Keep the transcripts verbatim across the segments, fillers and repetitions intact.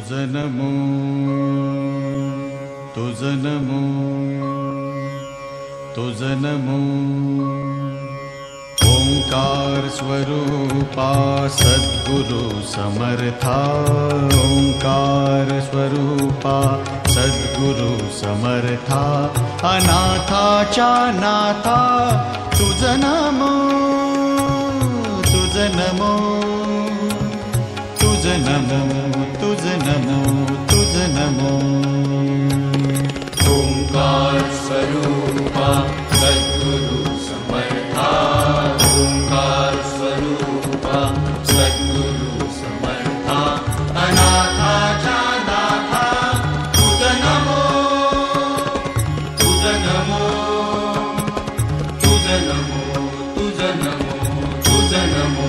तुझ नमो तुझ नमो तुझ नमो ओंकार स्वरूपा सद्गुरु समर्था ओंकार स्वरूपा सद्गुरु समर्था अनाथाच्या नाथा तुझ नमो तुझ नमो तुझ नमो तुझ नमो तुझ नमो ओंकार स्वरूपा सद्गुरु समर्था ओंकार स्वरूपा सद्गुरु समर्था अनाथाच्या नाथा तुझ नमो तुझ नमो तुझ नमो तुझ नमो तुझ नमो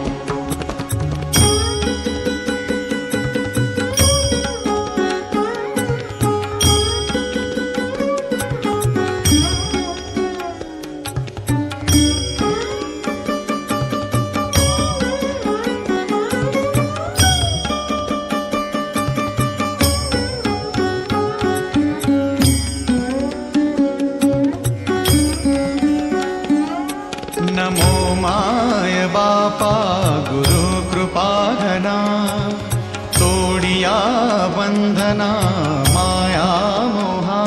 नमो माय बापा गुरु कृपाघना तोडिया बंधना माया मोहा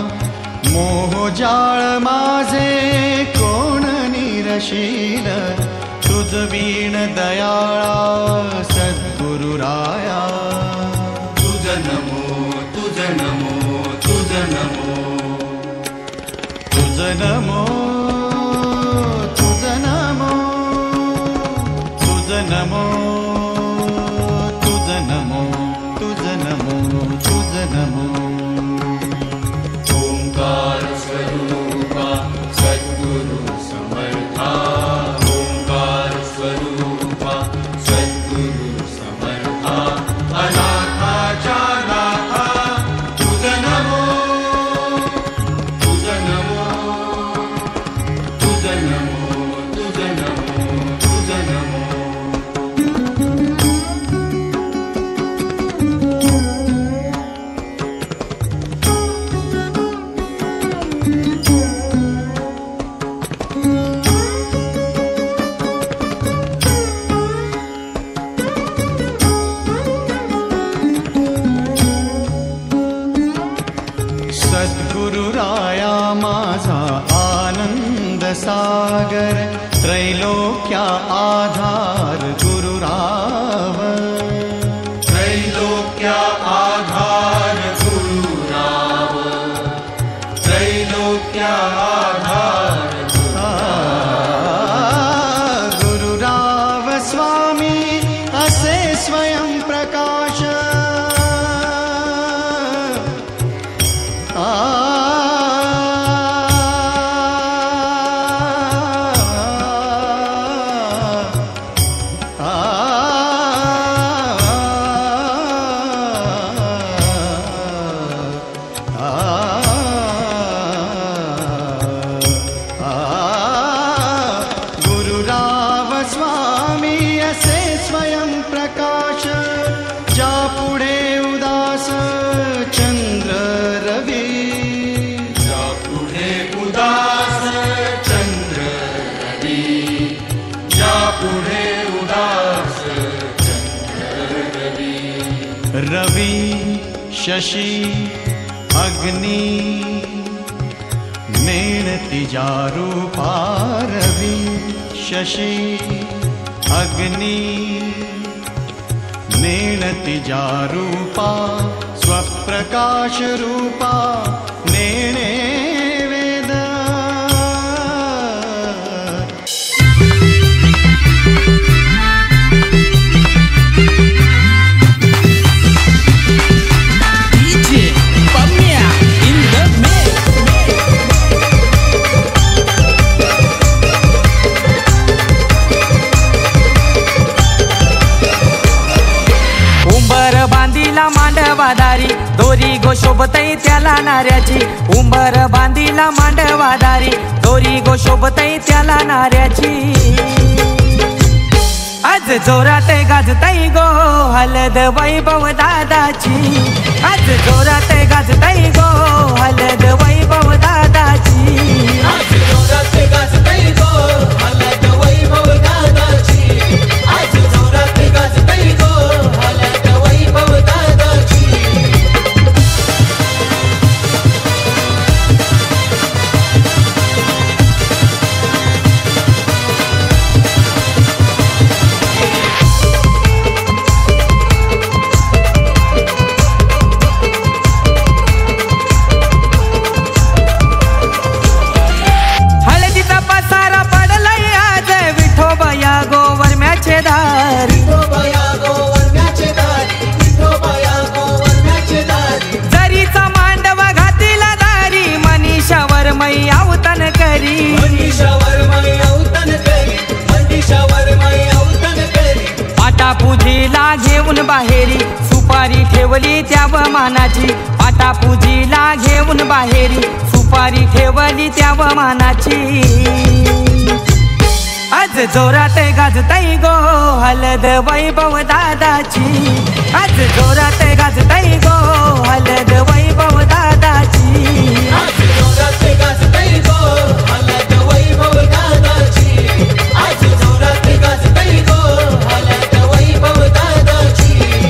मोहजाळ माझे कोण निरशील तुझ वीण दयाळा सद्गुरु राया तुझ नमो तुझ नमो तुझ नमो तुझ नमो तुझ नमो तुझ नमो तुझ नमो तुझ नमो तुझ नमो ओंकार स्वरूपा सद्गुरु समर्था ओंकार स्वरूपा सद्गुरु समर्था अनाथाच्या नाथा तुझ नमो तुझ नमो तुझ नमो तुझ नमो तुझ नमो सद्गुरु राया माझा आनंद सागर त्रैलोक्या आधार गुरुराव त्रैलोक्या आधार गुरुराव त्रैलोक्या आधार गुरुराव स्वामी असे स्वयं प्रकाश गुरुराव स्वामी असे स्वयं प्रकाश ज्या पुढे उदास चंद्र रवी ज्या पुढे उदास चंद्र रवी ज्या पुढे उदास चंद्र रवी रवी शशी अग्नि नेणती रूपा रवी शशी अग्नि नेणती रूपा स्वप्रकाश रूपा नेणे वेद मांडवादारी दोरी गो शोभतई त्याला नाऱ्याची उंबर बांधीला मांडवादारी दोरी गो शोभतई त्याला नाऱ्याची आज आज जोरात गाजतई गो हलद वैभव दादाची, आज जोरात गाजतई गो हलद वैभव दादाची, आज जोरात गाजतई गो हलद वैभव दादाची, आज जोरात गाजतई गो हलद वैभव दादाची. जरीचा मांडवा घातीला दारी मनीषावर मै अवतन करी, मनीषावर मै अवतन करी, मनीषावर मै अवतन करी. पाटा पूजीला घेऊन बाहेरी सुपारी ठेवली त्या मानाची, पाटा पूजीला घेऊन बाहेरी सुपारी ठेवली त्या मानाची. आज जोरात गाजतई गो हलद वैभव दादाची, आज जोरात गाजतई गो हलद वैभव दादाची, आज जोरात गाजतई गो हलद वैभव दादाची, आज जोरात गाजतई गो हलद वैभव दादाची.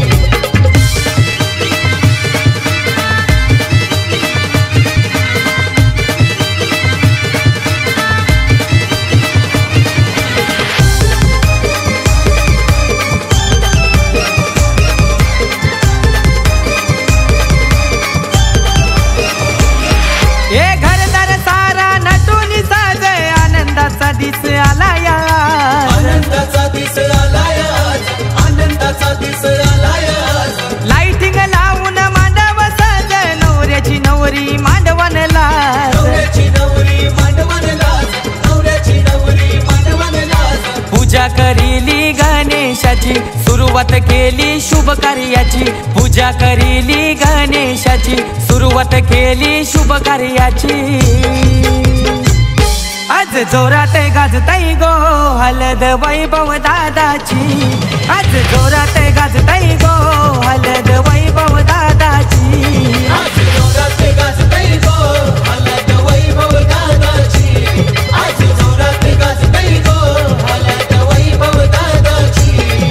दिस आलाया आनंदाचा दिस आलाया, आनंदाचा दिस आलाया. लाइटिंग लावून मांडव सज नवऱ्याची नवरी मांडवनला, नवऱ्याची नवरी मांडवनला, नवऱ्याची नवरी मांडवनला. पूजा करीली गणेशाची सुरुवात केली शुभ कार्याची, पूजा करीली गणेशाची सुरुवात केली शुभ कार्याची. आज जोरात गाजतई गो हलद वैभव दादाची, आज जोरात गाजतई गो हलद वैभव दादाची, आज जोरात गाजतई गो हलद वैभव दादाची, आज जोरात गाजतई गो हलद वैभव दादाची.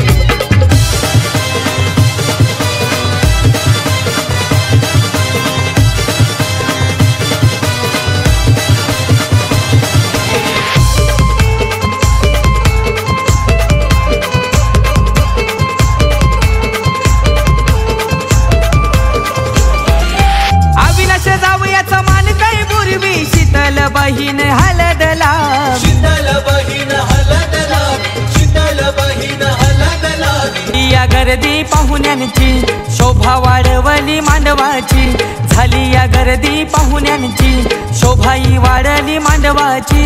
बहीण हलदला, शीतल बहीण हलदला, शीतल बहीण हलदला. या गर्दी पाहुण्यांची शोभा वाढवली मांडवाची, झाली या गर्दी पाहुण्यांची शोभाई वाढली मांडवाची.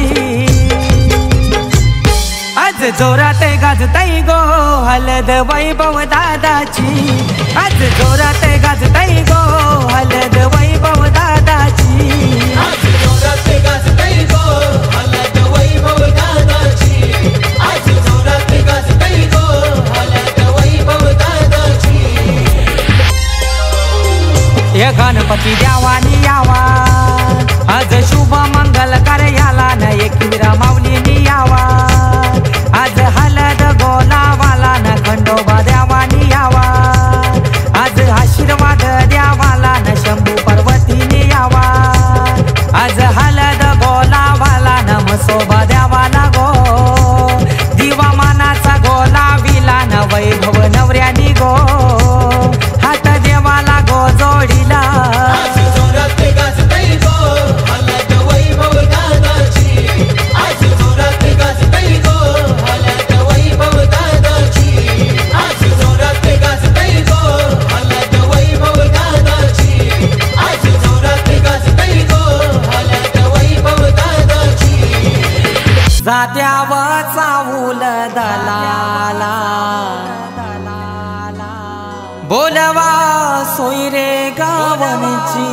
आज जोरात गाजतई गो हलद वैभव दादाची, आज जोरात गाजतई गो हलद वैभव दादाची, आज जोरात गाजतई गो हलद वैभव दादाची, आज जोरात गाजतई गो हलद वैभव दादाची. हे गणपती देवानी यावा, आज शुभ मंगल कार्याला न एकविरा माऊलीनी यावा, आज हलद गोलावाला न खंडोबा देवानी यावा, आज आशीर्वाद द्यावाला न शंभू पर्वतीने यावा, आज हलद गोलावाला न मसोबा द्यावाला गो, दिवा मानाचा गोला विला न वैभव नवऱ्यानी गो, हात देवाला गो जोडीला. आज जोरात गाजतई गो हलद वैभव दादाची, आज जोरात गाजतई गो हलद वैभव दादाची, आज जोरात गाजतई गो हलद वैभव दादाची, आज जोरात गाजतई गो हलद वैभव दादाची. जात्यावर चावूल दलाला बोलवा सोयरे गावनची,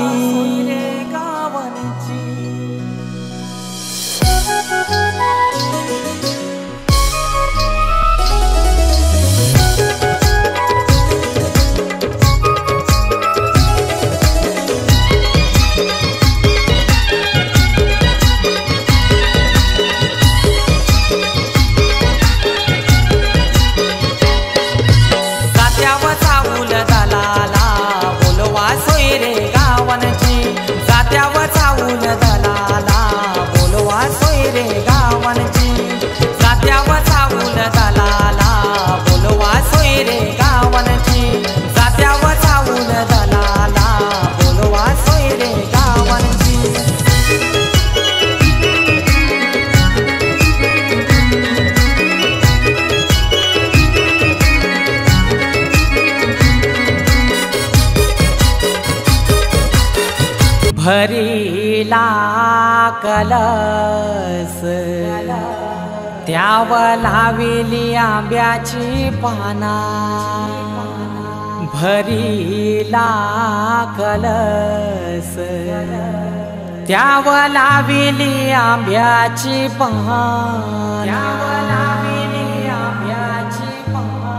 भरीला कलस त्यावर लाविली आंब्याची पाना भरीला कलस त्यावर लाविली आंब्याची पाना त्यावर लाविली आंब्याची पाना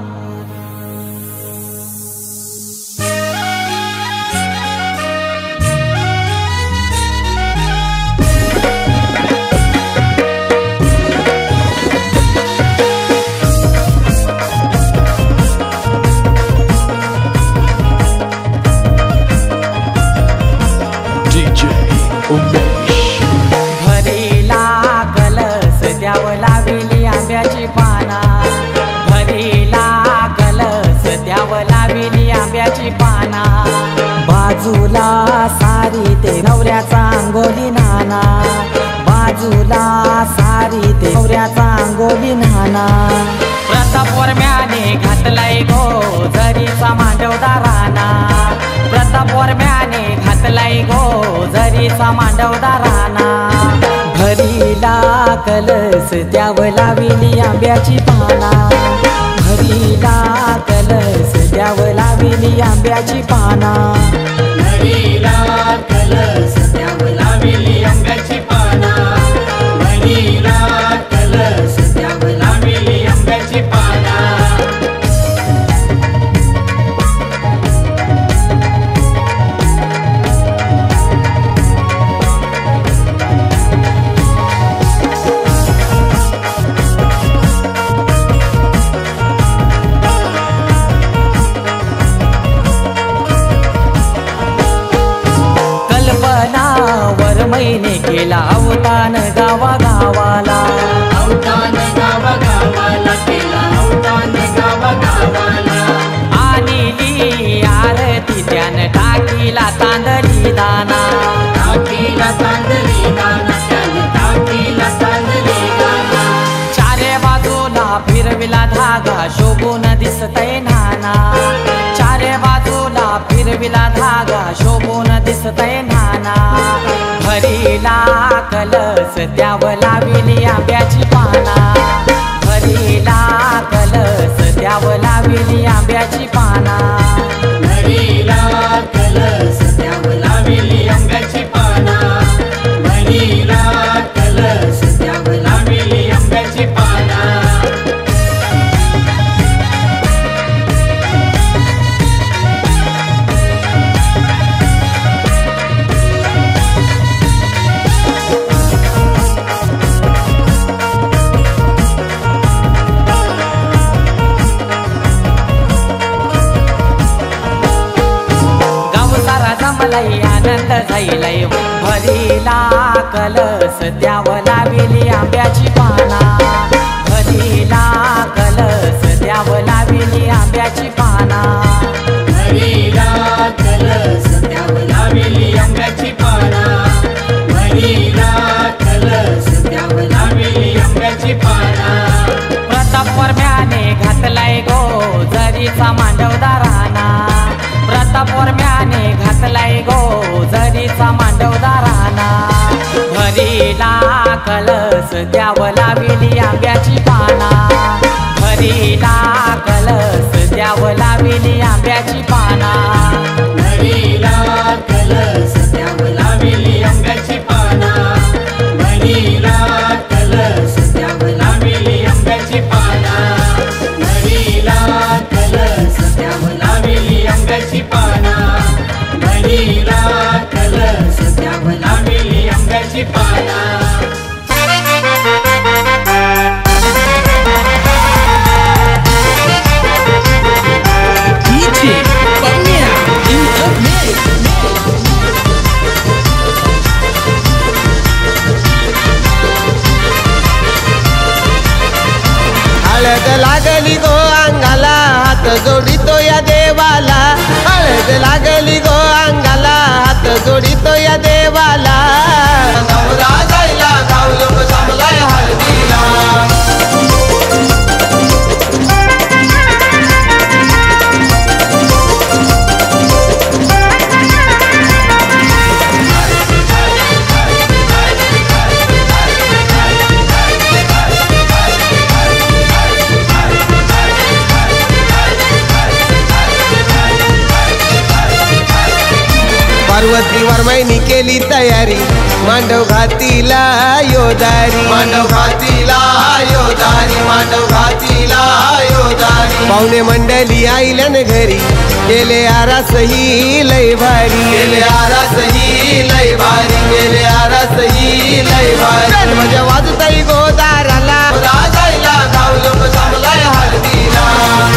भरीला कलस द्यावं लाविली आंब्याची पाना भरीला कलस द्यावं लाविली आंब्याची पाना बाजूला सारी ते नवऱ्याचा अंगोली नाना बाजूला सारी ते नवऱ्याचा अंगोली नाना प्रतापवर्म्याने घातलाय गो झरीचा मांडवदाराना प्रतापवर्म्याने घातलाय गो झरीचा मांडवदाराना भरीला कलस द्यावं लाविली आंब्याची पाना भरीला कलस द्यावं लाविली आंब्याची पाना भरीला कलस द्यावं लाविली आंब्याची पाना भरीला कलस द्यावं लाविली आंब्याची पाना महिने केला अवतान गावा गावाला अवतान गावा गावाला केला अवतान गावा गावाला आणली आरती त्यानं टाकीला तांदळी दाना टाकीला तांदळी दाना त्यानं टाकीला तांदळी दाना चारे बाजूला फिरविला धागा शोभून दिसतय नाना चारे बाजूला फिरविला धागा शोभून दिसतय नाना भरीला कलस द्यावं लाविली आंब्याची पाना भरीला कलस द्यावं लाविली आंब्याची पाना भरीला कलस द्यावं लाविली आंब्याची पाना भरीला कलस द्यावं लाविली आंब्याची पाना जमलय आनंद झाइलय भरीला कलस द्यावं लाविली आंब्याची पाना भरीला कलस द्यावं लाविली आंब्याची पाना भरीला कलस द्यावं लाविली आंब्याची पाना भरीला कलस द्यावं लाविली आंब्याची पाना प्रतापवर्म्याने घातलाय गो झरीचा मांडवदाराना प्रतापवर्म्याने घातलाय गो झरीचा मांडवदाराना भरीला कलस द्यावं लाविली आंब्याची पाना भरीला कलस द्यावं लाविली आंब्याची पाना भरीला कलस द्यावं लाविली आंब्याची पाना भरीला कलस द्यावं लाविली आंब्याची पाना भरीला कलस द्यावं लाविली आंब्याची पाना भरीला कलस द्यावं लाविली आंब्याची पाना हळद लागली गो अंगाला हात जोडितो या देवाला हळद लागली गो अंगाला हात जोडितो या देवाला नवरा जायला गाव लोक जमलाय हळदीला पार्वती वर्माईनी केली तयारी मांडव घातीला योदारी मांडव घातीला योदारी मांडव घातीला योदारी पाहुणे मंडळी आईल्यान घरी केले आरासही लय भारी गेले आरासही लय भारी गेले आरासही लय भारी माझ्या वाजताई गोदाराला राजाईला गाव लोक जमलाय हळदीला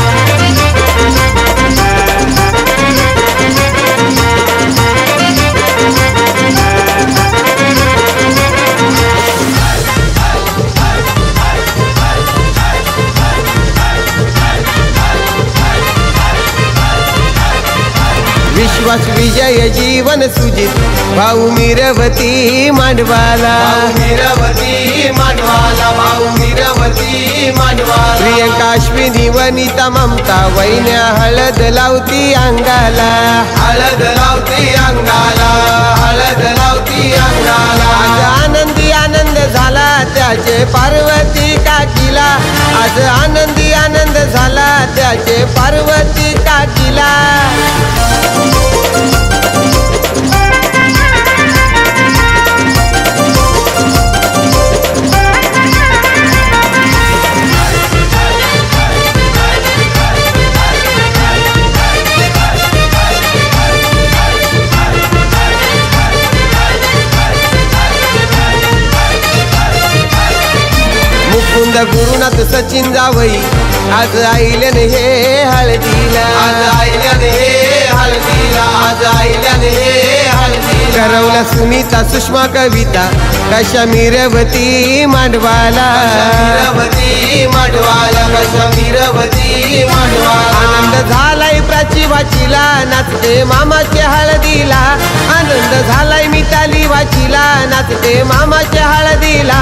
विश्वास विजय जीवन सुजित भाऊ मीरवती मांडवाला भाऊ मीरवती मांडवाला भाऊ मीरवती मांडवाला प्रियंका अश्विनी वनिता ममता वैन्या हळद लावती अंगाला हळद लावती अंगाला हळद लावती अंगाला आज आनंदी आनंद झाला त्याचे पार्वती काकीला आज आनंदी आनंद झाला त्याचे पार्वती काकीला मुकुंद गुरुनाथ सचिन जावई आज आईल्यान हे हळदीला आज आईल्याने हे हळदीला आज आईल्याने हे हळदीला करवला सुनीता सुषमा कविता कशा मीरवती मांडवाला मीरवती मांडवाला कशा मीरवती मांडवाला आनंद झालाय प्राची वाचीला नाचते मामाच्या हळदीला आनंद झालाय मिताली वाचीला नाचते मामाच्या हळदीला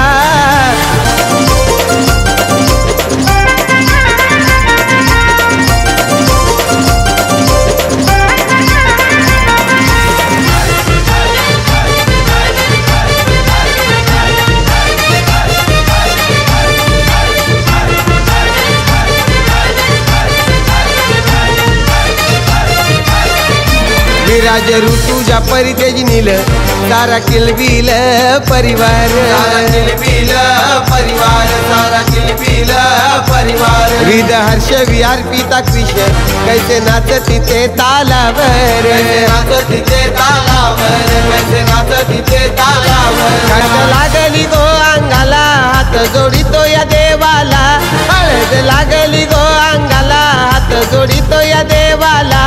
विराज ऋतुजा परितेज नील सारा किलबिल परिवार सारा किलबिल परिवार सारा किलबिल परिवार हृद हर्ष विहार पिता कृष्ण कैसे नाचती ते तालावर कैसे नाचती ते तालावर कैसे नाचती ते तालावर हळद लागली गो अंगाला हात जोडितो या देवाला हळद लागली गो अंगाला हात जोडितो या देवाला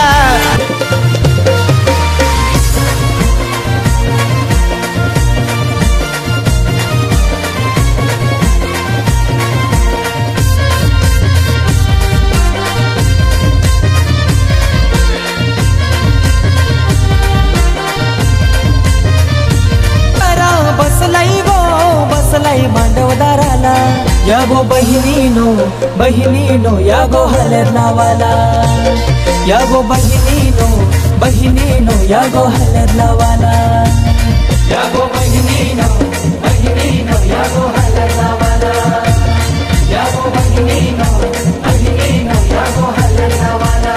बसलाई गो बसलाई मांडवदाराला या गो बहिणीनो बहिणीनो या गो हलर नावाला या गो बहिणीनो बहिणीनो या गो हलर नावाला या गो बहिणीनो बहिणीनो या गो हलर नावाला या गो बहिणीनो बहिणीनो या गो हलर नावाला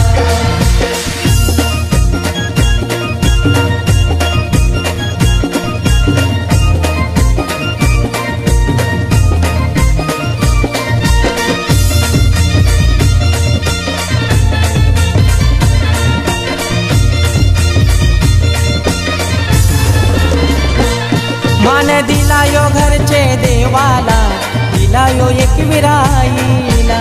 मान दिला यो घरचे देवाला दिला यो एक विराईला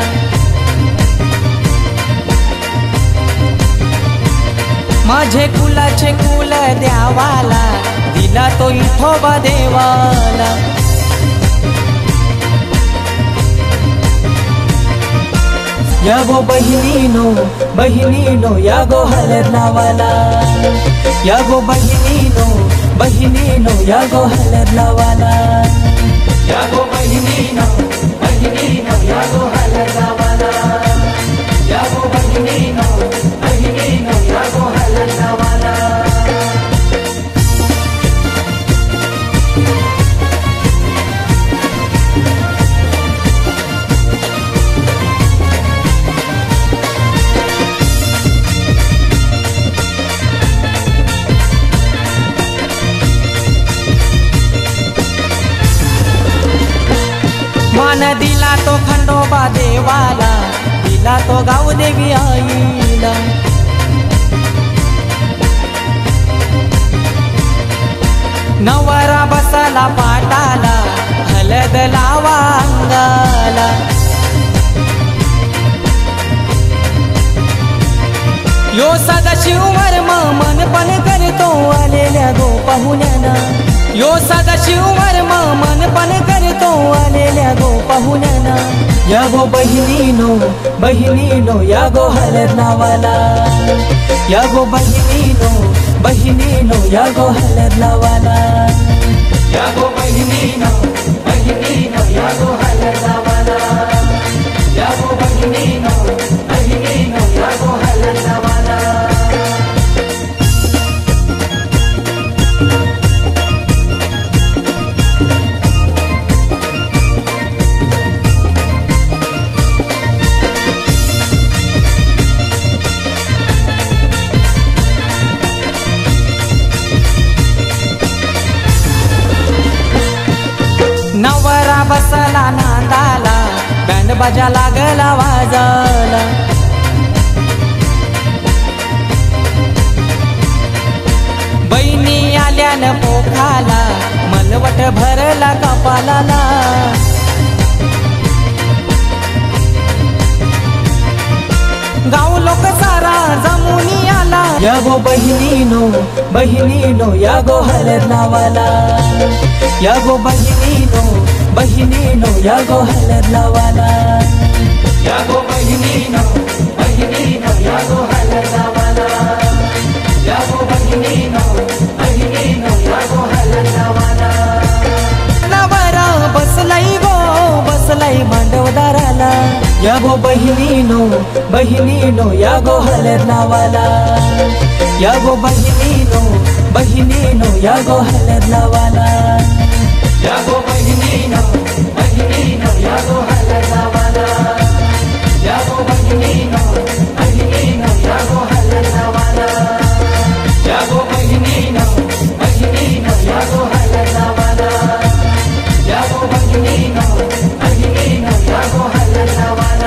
माझे कुलाचे कुल द्यावाला दिला तो इठोबा देवाला या गो बहिणीनो बहिणीनो या गो हलर नावाला या गो बहिणीनो बहिणीनो या गो हलर नावाला या गो बहिणीनो बहिणीनो या गो हलर नावाला या गो बहिणीनो बहिणीनो या गो हलर नावाला दिला तो खंडोबा देवाला, दिला तो गावदेवी आईला. नवरा बसला पाटाला, हलद लावा अंगाला. यो सदाशिव वर्म मन पण करतो आलेल्या गो पाहुण्याना. यो सदाशिव वर्म मन पण करतो आलेल्या गो पाहुण्याना. या गो बहिणीनो बहिणीनो या गो हलद लावाला. या गो बहिणीनो बहिणीनो या गो हलद लावाला. या गो बहिणीनो बहिणीनो या गो हलद लावाला. या गो बहिणीनो बहिणीनो या गो हलद लावाला. नवरा बसला नांदाला, बँड बाजा लागला वाजाला. बहिणी आल्यानं पोखाला, मलवट भरला कपालाला. गाव लोक सारा जमुनी आला. या गो बहिणीनो बहिणीनो या गो हलद लावाला. या गो बहिणीनो बहिणीनो या गो हलद लावाला. या गो बहिणीनो बहिणीनो या गो हलद लावाला. या गो बहिणीनो बहिणीनो या गो हलद लावाला. नवरा बसलाई गो बसलाई मांडवदाराला. या गो बहिणीनो बहिणीनो या गो हलद लावाला. या गो बहिणीनो बहिणीनो या गो हलद लावाला. या गो बहिणीनो बहिणीनो या गो हलद लावाला. या गो बहिणीनो बहिणीनो या गो हलद लावाला. या गो बहिणीनो बहिणीनो या गो हलद लावाला. या गो बहिणीनो बहिणीनो या गो हलद लावाला.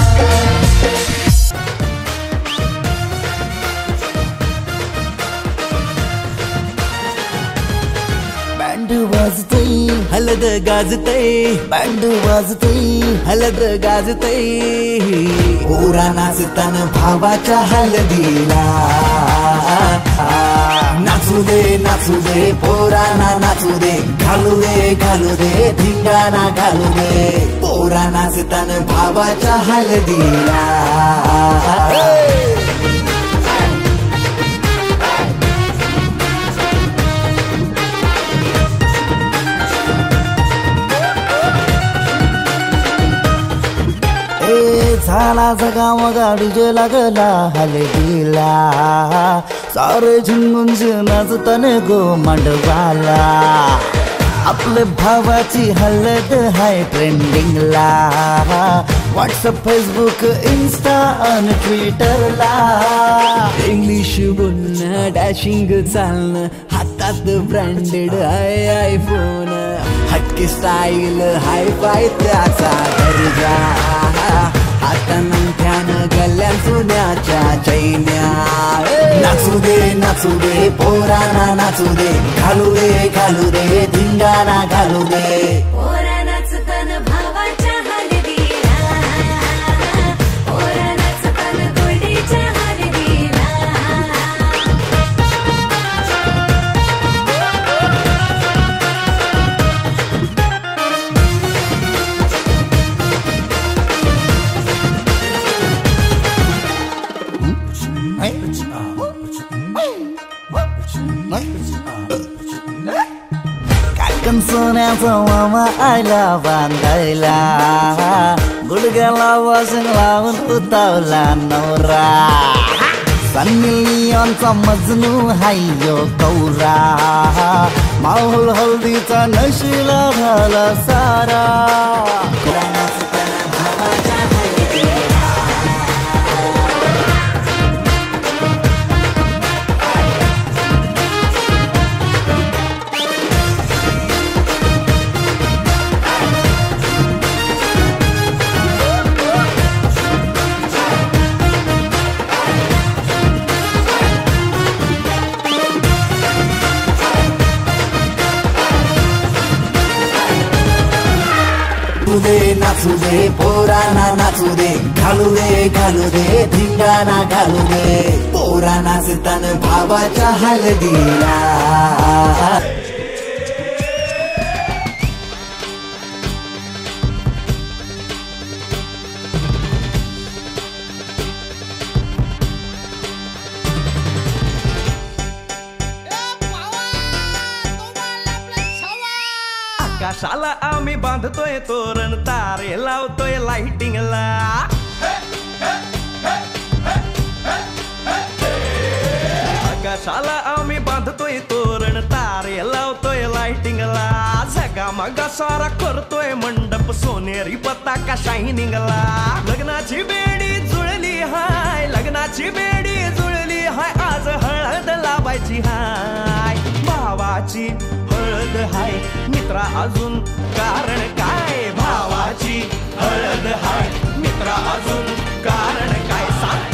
Band वाजतय हलद गाजतय, band वाजतय हलद गाजतय. पोरा नाचतान भावाच्या हलदीला. नाचू दे नाचू दे पोरांना नाचू दे, घालू दे घालू दे धिंगाणा घालू दे. पोरा नाचतान भावाच्या हलदीला. झाला जगाव गाडीजे लागला हलदीला. सारे झुंगून नाचतान गो मांडवाला. आपल्या भावाची हलद हाय ट्रेंडिंगला. व्हॉट्सअप फेसबुक इन्स्टा आणि ट्विटरला. इंग्लिश बोलणं डॅशिंग चालणं, हातात ब्रँडेड हाय आयफोन. हटके स्टाईल हाय फाय त्याचा दर्जा. आता नंथ्यानं गल्ल्या सोन्याच्या चैन्या. नाचू दे नाचू दे पोरांना नाचू दे, घालू दे घालू दे धिंगाणा घालू दे. पोरा नाचतान भावाच्या हलदीला. पोरा नाचतान गोडीच्या हलदीला. काकण सोन्याचा मामा आला बांधायला. गुडघ्याला वासंग लावून उतावला नवरा. सन्नी लिओनचा मजनू हायो कौरा. माहोल हल्दीचा नशिला झाला सारा. नाचू दे पोरांना नाचू दे घालू दे घालू दे धिंगाणा घालू दे पोरा नाचताना भावाच्या हळदीला आकाशाला आम्ही बांधतोय तोरण तारे लावतोय लाइटिंगला आकाशाला आम्ही बांधतोय तोरण तारे लावतोय लाइटिंगला जगा मगा सारा करतोय मंडप सोनेरी पताका शायनिंगला लग्नाची बेडी जुळली हाय लग्नाची बेडी जुळली हाय आज हळद लावायची हाय भावाची हळद हाय मित्रा अजून कारण काय भावाची हळद हाय मित्रा अजून कारण काय सांग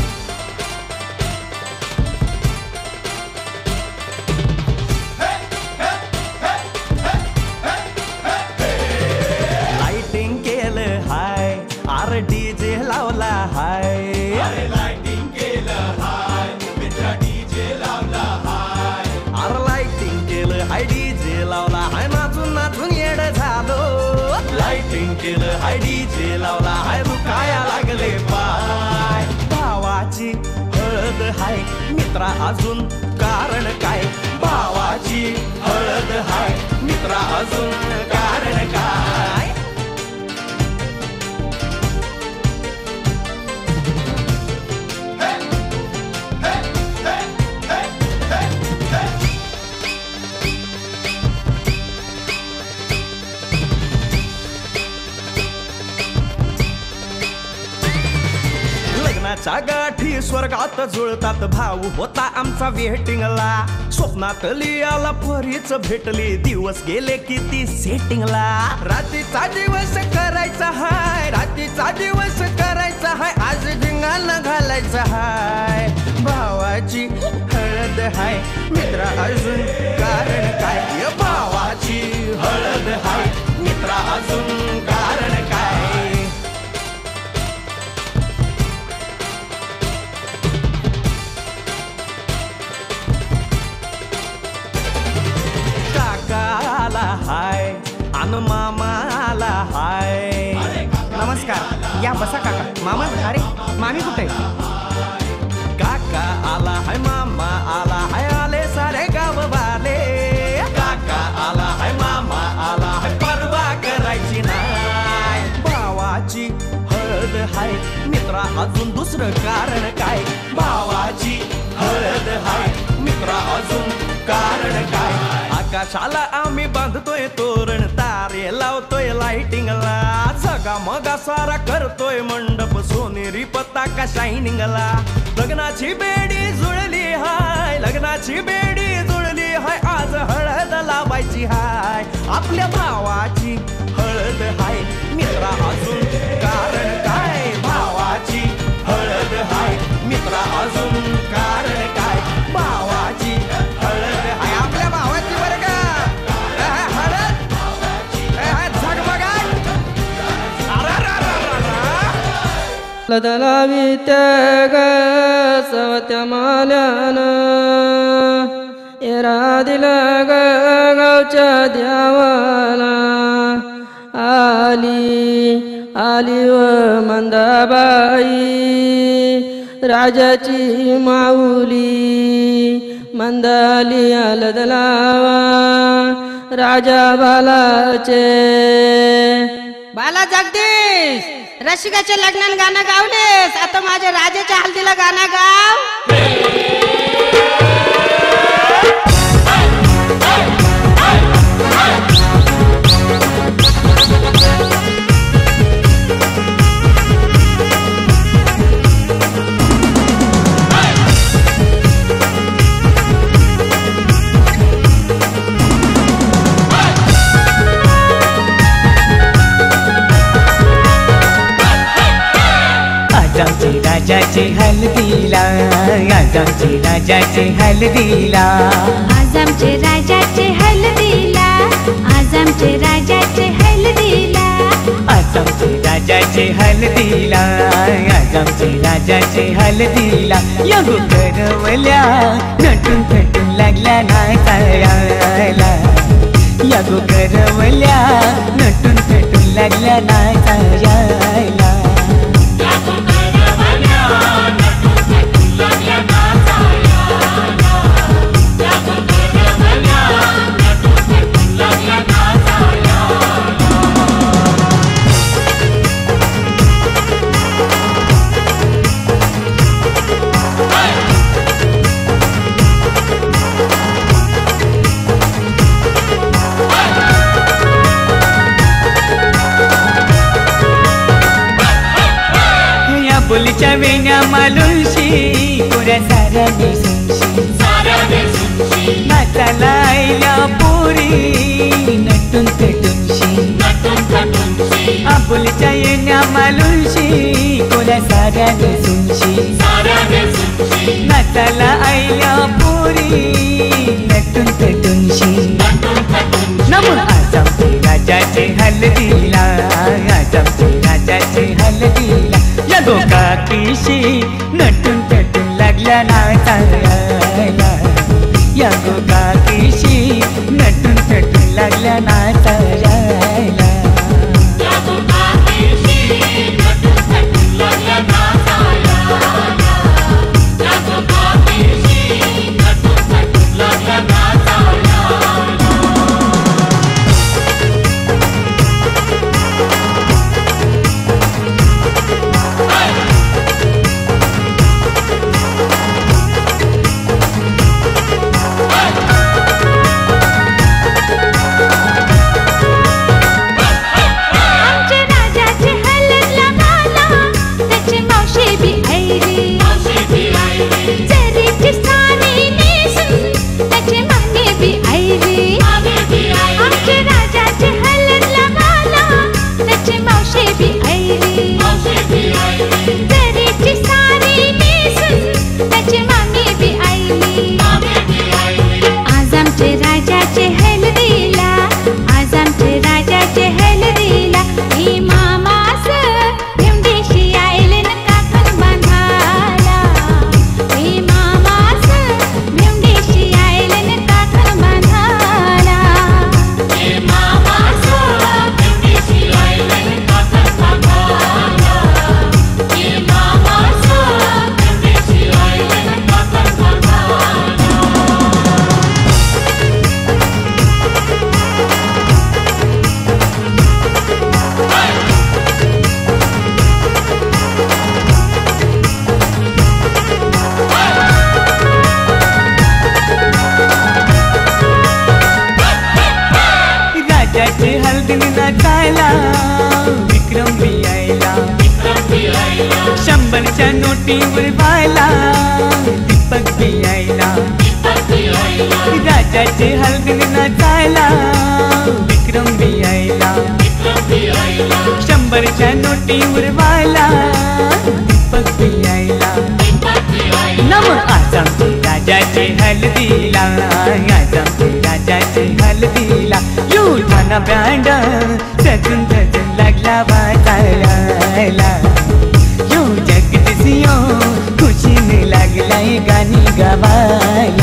लाइटिंग केलं हाय आर डीजे लावला हाय अरे लाइटिंग केलं हाय मित्रा डीजे लावला हाय अरे लाइटिंग केलं हाय डीजे लावला हाय नाचून नाचून येड झालो लाइटिंग केलं हाय डीजे लावला हाय दुखाया लागले पाय भावाची हळद हाय मित्रा अजून कारण काय भावाची हळद हाय मित्रा अजून कारण काय लग्नाच्या गाठी स्वर्गात जुळतात भाऊ होता आमचा वेटिंगला स्वप्नात लियाला परीच भेटली दिवस गेले किती सेटिंगला रात्रीचा दिवस करायचा हाय रात्रीचा दिवस करायचा हाय आज धिंगाणा घालायचा हाय भावाची हळद हाय मित्रा अजून कारण काय भावाची हळद हाय मित्रा अजून कारण काय काकाला हाय अन मामाला हाय नमस्कार या बसा काका मामा अरे मामी कुठे काका आला हाय मामा आला हाय आले सारे गाव वाले काका आला हाय मामा आला हाय परवा करायची नाय भावाची हळद हाय मित्रा अजून दुसरं कारण काय भावाची हळद हाय मित्रा अजून कारण काय आकाशाला आम्ही बांधतोय तोरण तारे लावतोय लाइटिंगला जगा मगा सारा करतोय मंडप सोनेरी पताका शायनिंगला लग्नाची बेडी जुळली हाय लग्नाची बेडी जुळली हाय आज हळद लावायची हाय आपल्या भावाची हळद हाय मित्रा अजून कारण काय भावाची हळद हाय मित्रा अजून कारण काय भावाची हळद हाय आपल्या भावाची बरं का हळद झगमगाट लदलावी त्याग सवत्या माल्यानं एरा दिला ग गावच्या द्यावाला आली आली व मंदाबाई राजाची माऊली मंदाली लदलावा राजा बालाचे बाला जगदीश रसिकाच्या लग्नात गाणं गावलेस आता माझ्या राजाच्या हल्दीला गाणं गाव आमचे राजाचे हल्दीला आज आमचे राजाचे हल्दीला आज आमचे राजाचे हल्दीला आज आमचे राजाचे हल्दीला आज आमचे राजाचे हलदीला, आज आमचे राजाचे हलदीला. या गो करवल्या नटून थटून लागल्या नाचायला, या गो करवल्या नटून थटून लागल्या नाचायला. बोलीच्या वेण्या मालुंशी पुऱ्या साऱ्या नेसूनशी, नाचाला आईल्या पोरी नटून थटूनशी. आपुलीच्या येण्या मालुंशी पुऱ्या साऱ्या नेसूनशी, नाचाला आईल्या पोरी नटून थटूनशी. नमो आज आमचे राजाचे हलदीला, आज आमचे राजाचे हलदीला. या गो काकीशी नटून थटून लागल्या नाचायला, या गो काकीशी नटून थटून लागल्या नाचायला. शंभरच्या नोटीवर व्हायला दीपक बी यायला, राजाचे हलगीने नाचायला विक्रम बी यायला. शंभरच्या नोटीवर व्हायला दीपक बी यायला. नम आज आमचे राजाचे हलदीला, आज आमचे राजाचे हलदीला. युठाना बँड सजून सजून लागला वाजायला, यो जगदीशियो खुशीने लागलाय गाणी गावायला.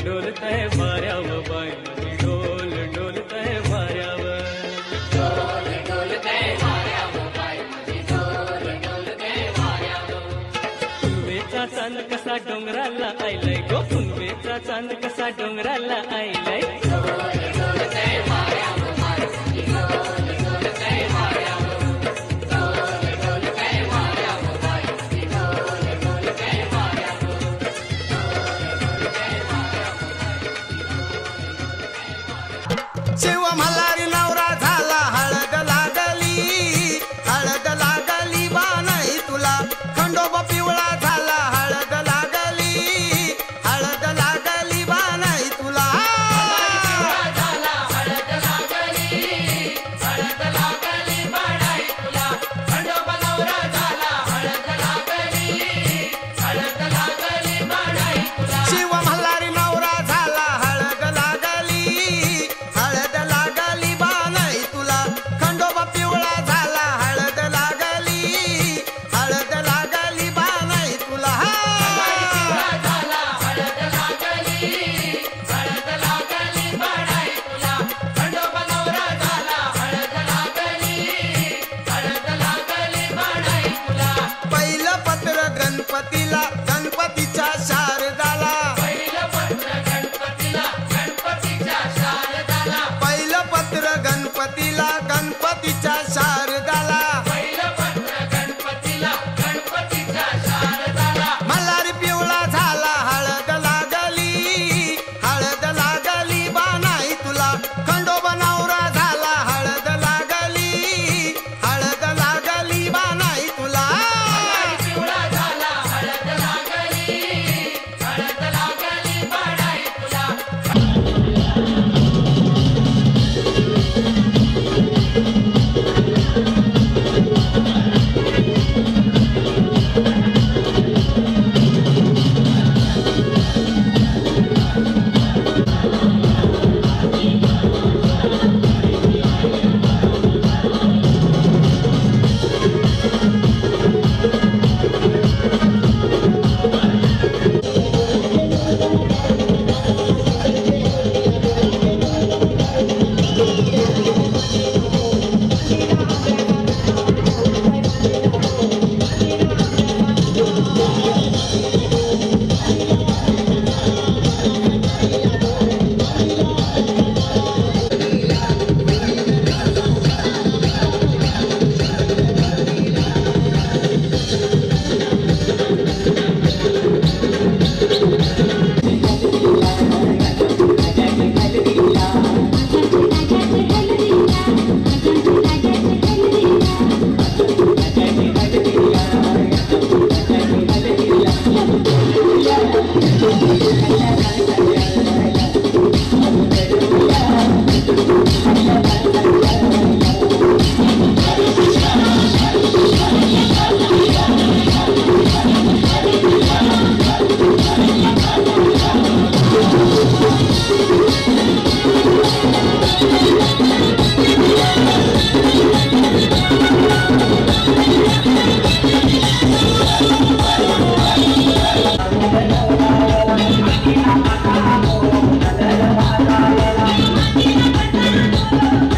डोलतय वाऱ्यावर बाय माझी ढोल डोलतय वाऱ्यावर ढोल डोलतय वाऱ्यावर बाय माझी ढोल डोलतय वाऱ्यावर पुनवेचा चांद कसा डोंगराला आयलाय गो पुनवेचा चांद कसा डोंगराला आयलाय ढोल डोलतय वाऱ्यावर बाय माझी ढोल डोलतय वाऱ्यावर ढोल डोलतय वाऱ्यावर बाय माझी ढोल डोलतय वाऱ्यावर शिव मल्हारी नवरा झाला हळद लागली हळद लागली बा नाही तुला खंडोबा पिवळा झाला हळद लागली हळद लागली बा नाही तुला हळद लागली हळद लागली बाळाई तुला खंडोबा नवरा झाला हळद लागली हळद लागली बाळाई तुला शिव मल्हारी नवरा झाला हळद लागली हळद लागली बा नाही तुला खंडोबा पिवळा झाला हळद लागली हळद लागली बा नाही तुला झाला हळद लागली हळद लागली बाळाई तुला खंडोबा नवरा झाला हळद लागली हळद लागली बाळाई तुला पहिलं पत्र गणपतीला गणपतीच्या शारदाला पहिलं पत्र गणपतीला गणपतीच्या शारदाला पहिलं पत्र गणपतीला गणपतीच्या शारदाला पहिलं पत्र गणपतीला गणपतीच्या शारदाला मल्हारी पिवळा झाला हळद लागली हळद लागली बा नाही तुला खंडोबा नवरा झाला हळद लागली हळद लागली बा नाही तुला पिवळा झाला हळद लागली हळद लागली बाळाई तुला Thank you.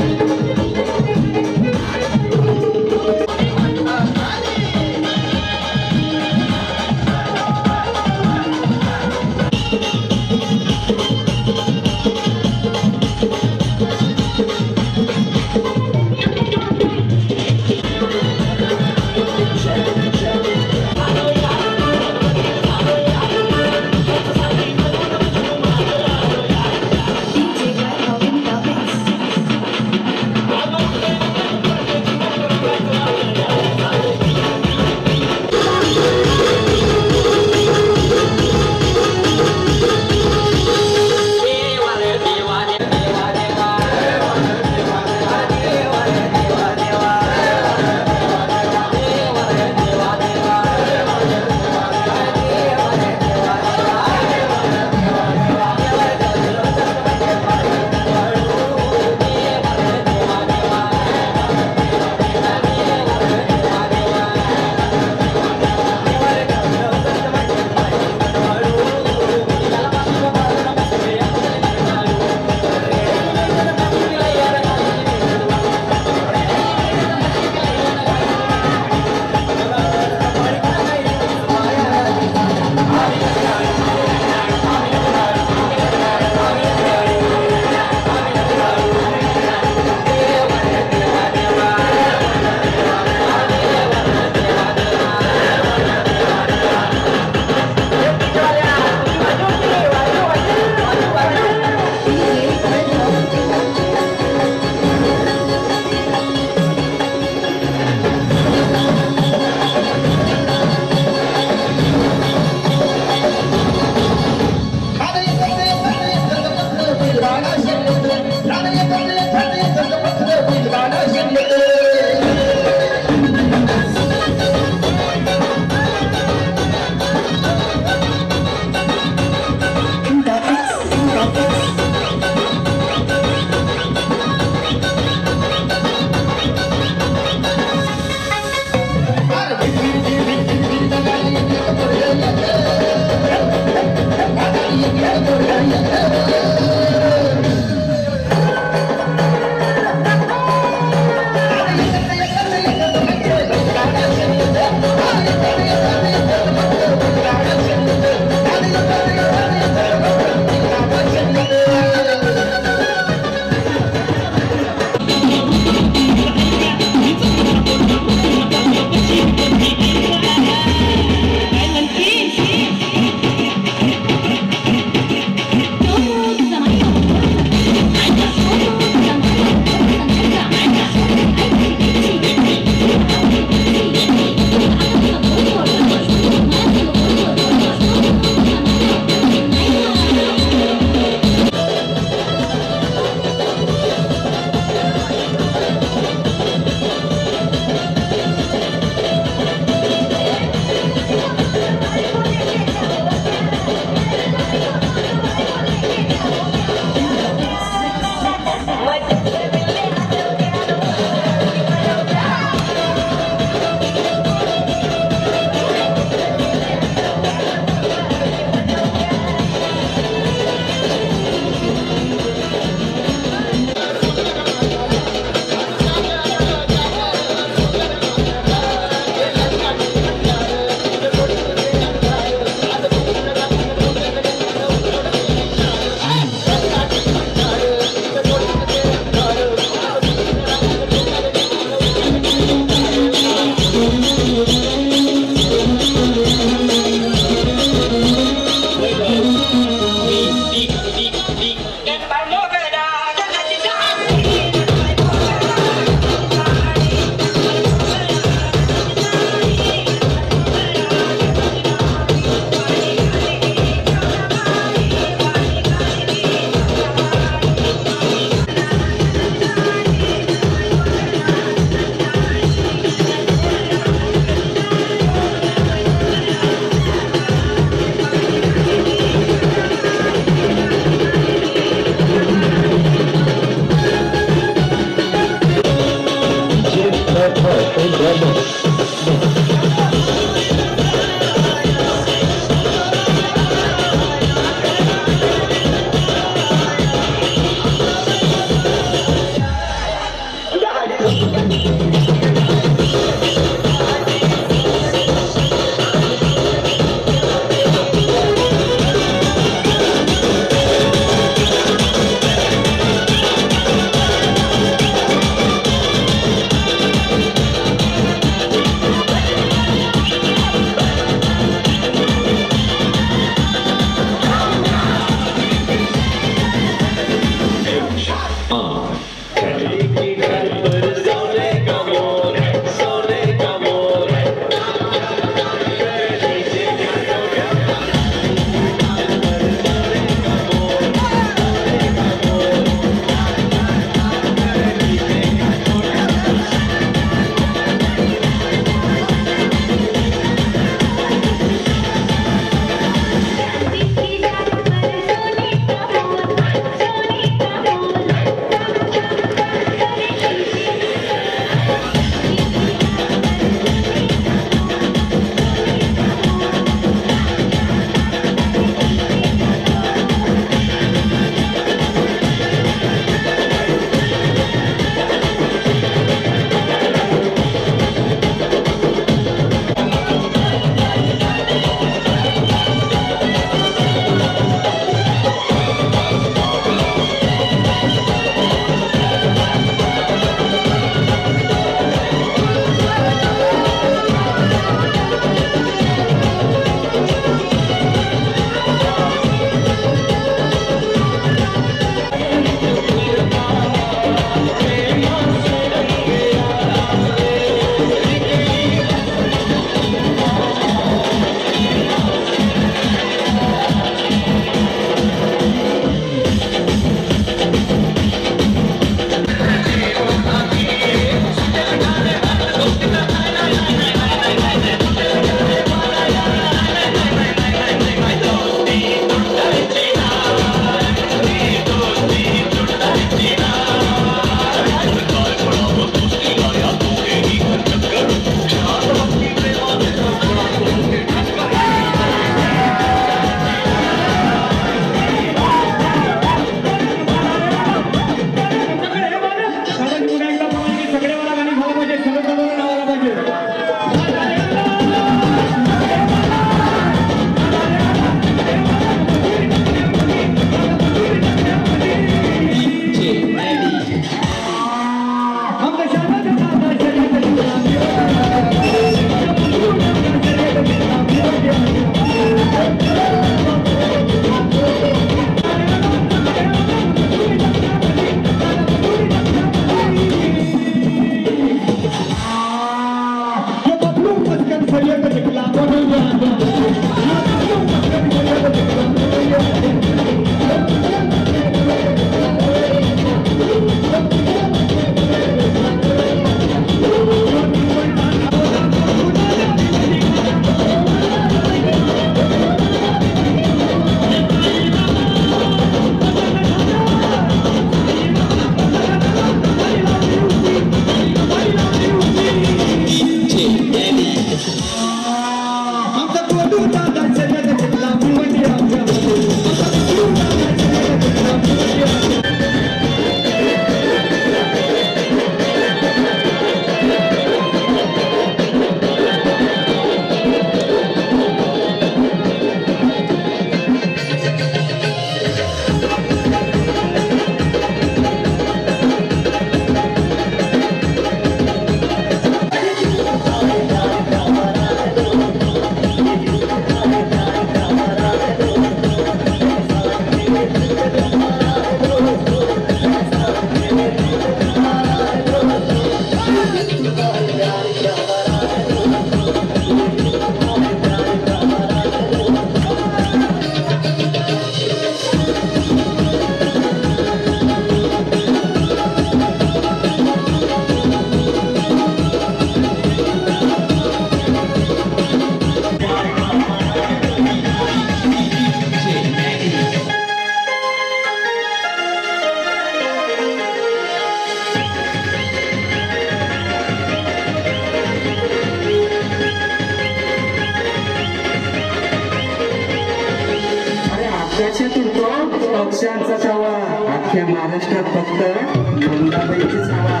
हवा अख्ख्या महाराष्ट्रात फक्त मंदाबाईचीच हवा.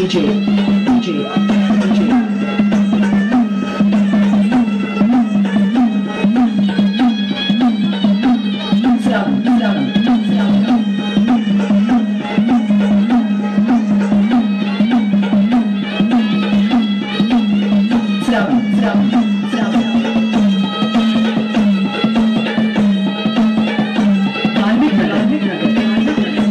DJ, DJ, DJ. Sound, sound, sound. Sound, sound, sound. Karmik Nagar, Karmik Nagar, Karmik Nagar.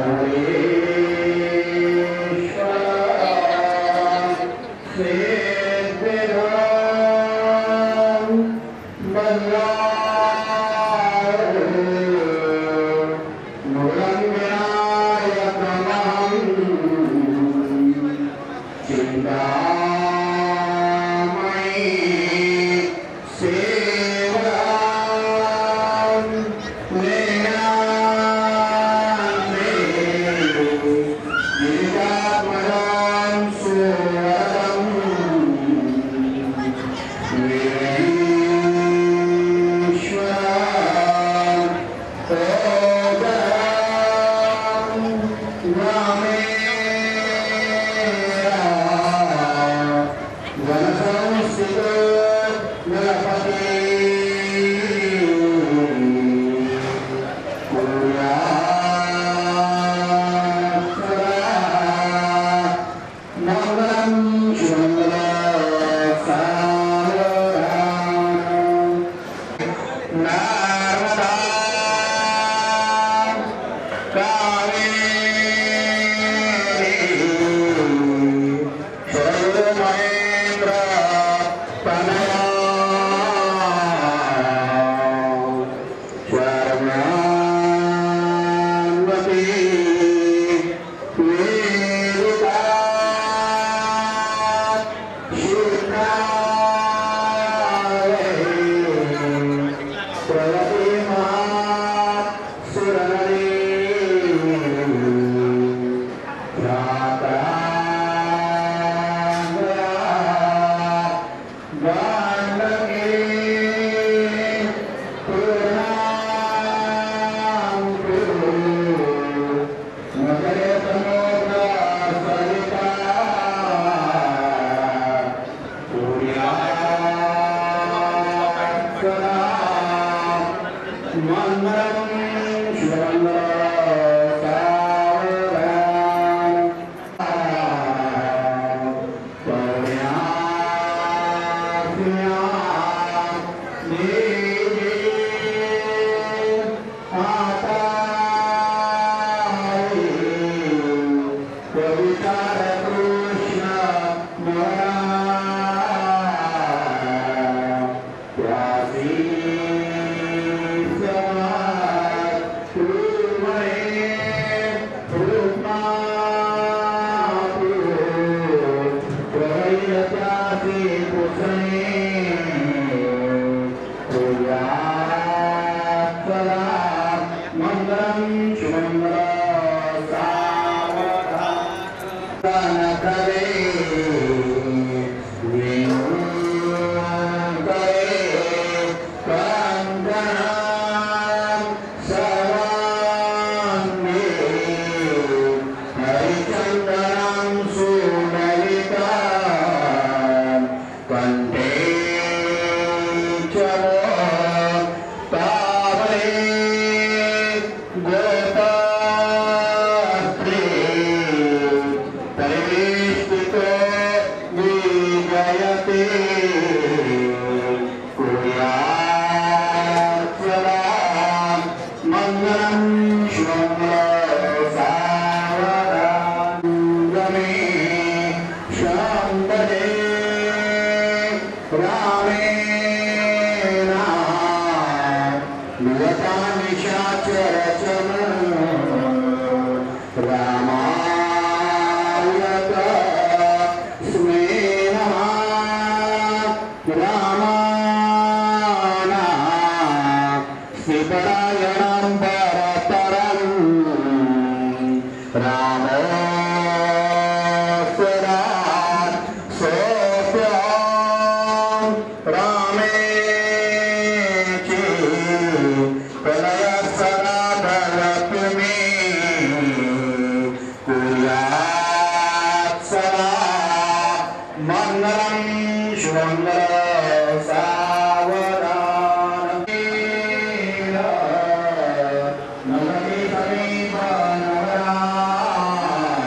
Namaste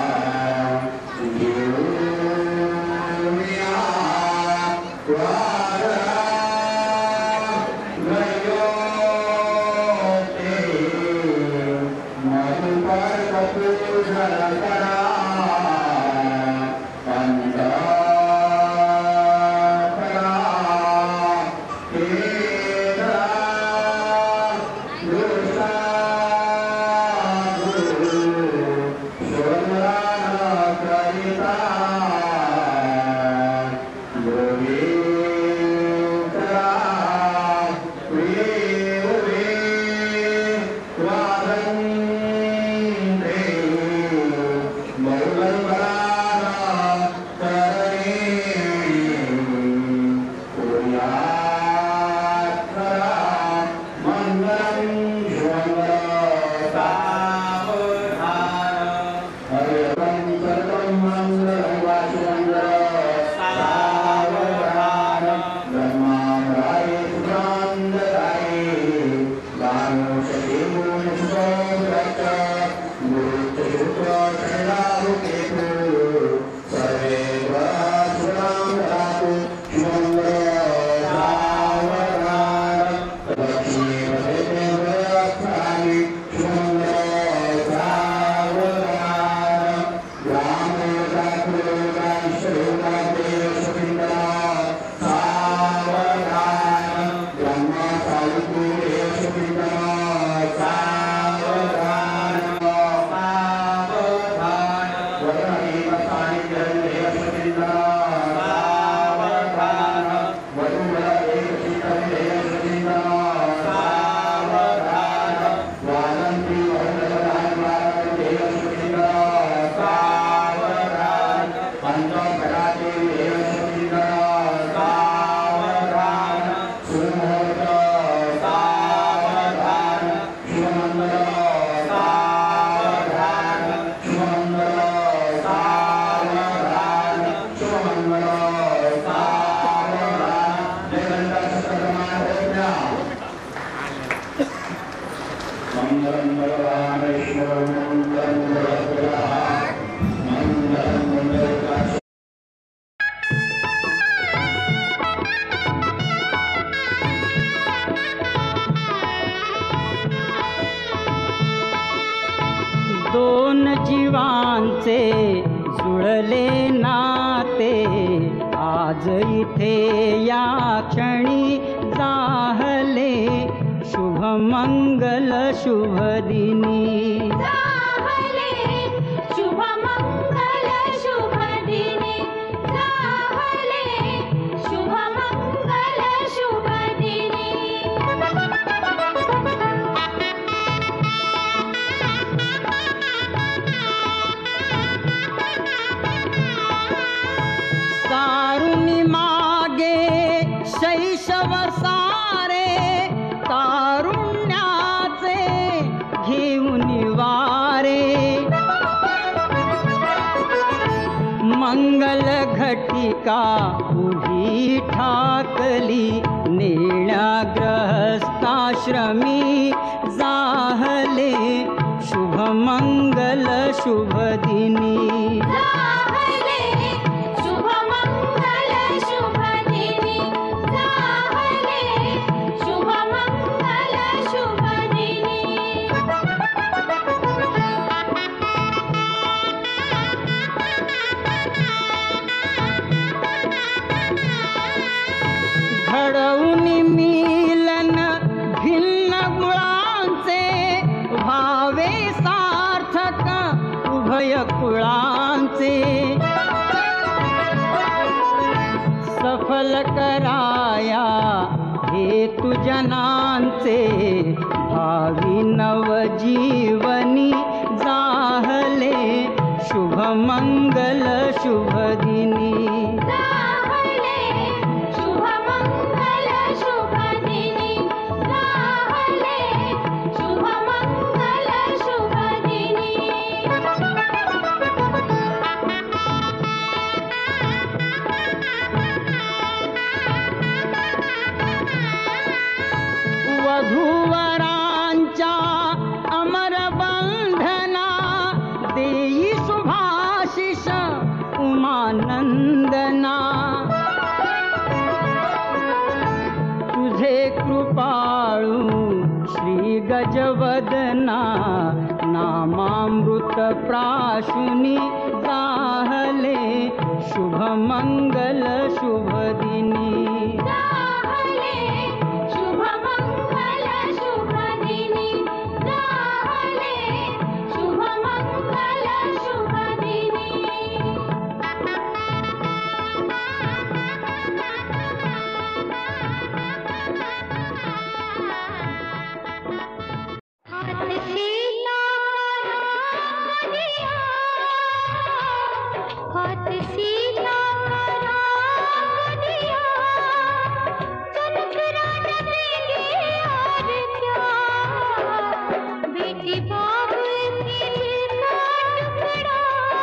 दोन जीवांचे जुळले नाते आज इथे या क्षणी जाहले शुभ मंगल शुभ दिनी शुभ मंगल शुभ दिनी शुभ मंगल शुभ दिनी तारुणी मागे शैशव सारे तारुण्याचे घेऊन वारे मंगल घटिका उभी ठाकली नेण्याग्रहस्थाश्रमी जाहले शुभ मंगल शुभ दिनी शुभ मंगल शुभ दिनी शुभ मंगल शुभ दिनी घडवून मिलन भिन्न गुणांचे भावे सार्थक उभय कुळांचे सफल कराया हेतु जनांचे भावी नवजीवनी जाहले शुभ मंगल शुभ दिनी शुभ मंगल शुभ दिनी शुभ मंगल शुभ दिनी वधूवरांच्या अमर बंधना देई शुभाशिष उमानंदना तुझे कृपाळू श्री गजवदना नाम नामामृत प्राशुनी जाहले शुभ मंगल शुभ दिनी जाहले शुभ मंगल शुभ दिनी जाहले शुभ मंगल शुभ दिनी हाथ से हाथ से दिया चनक राजा देंगे और क्या बेटी बाप के दिल का टुकड़ा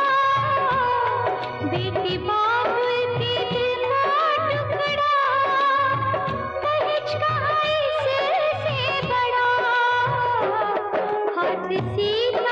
बेटी बाप के दिल का टुकड़ा दहेज कहाँ इससे बड़ा हाथ से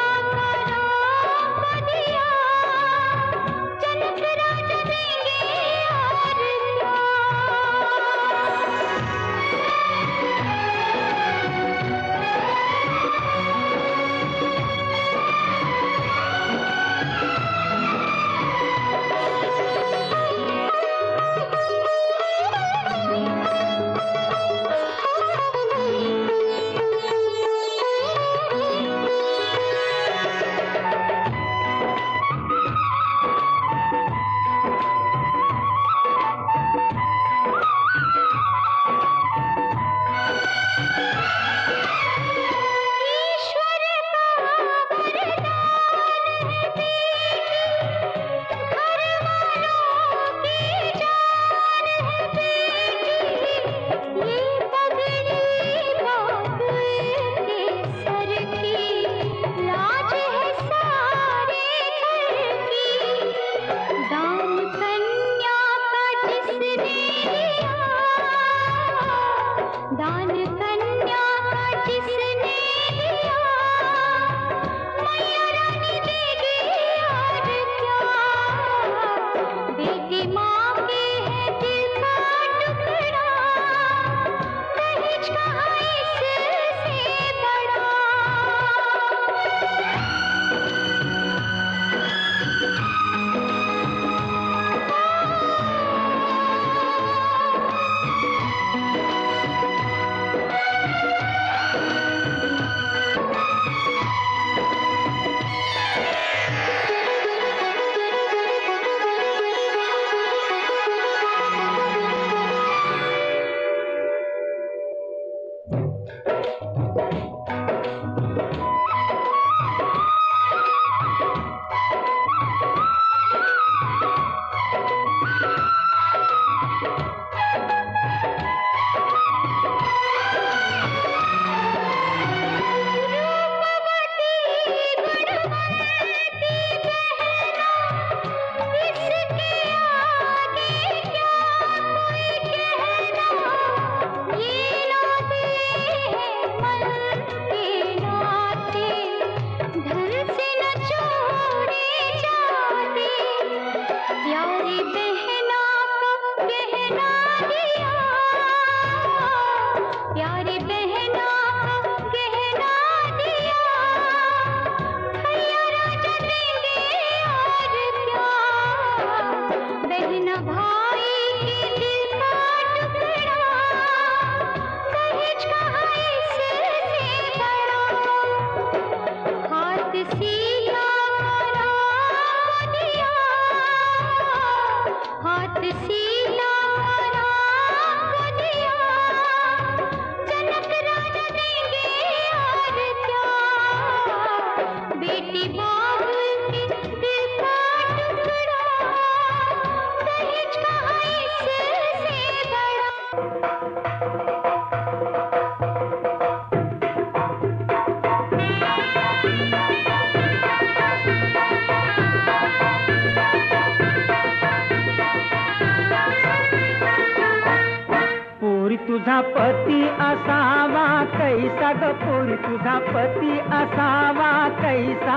तुझा पती असावा कैसा ग पोरी तुझा पती असावा कैसा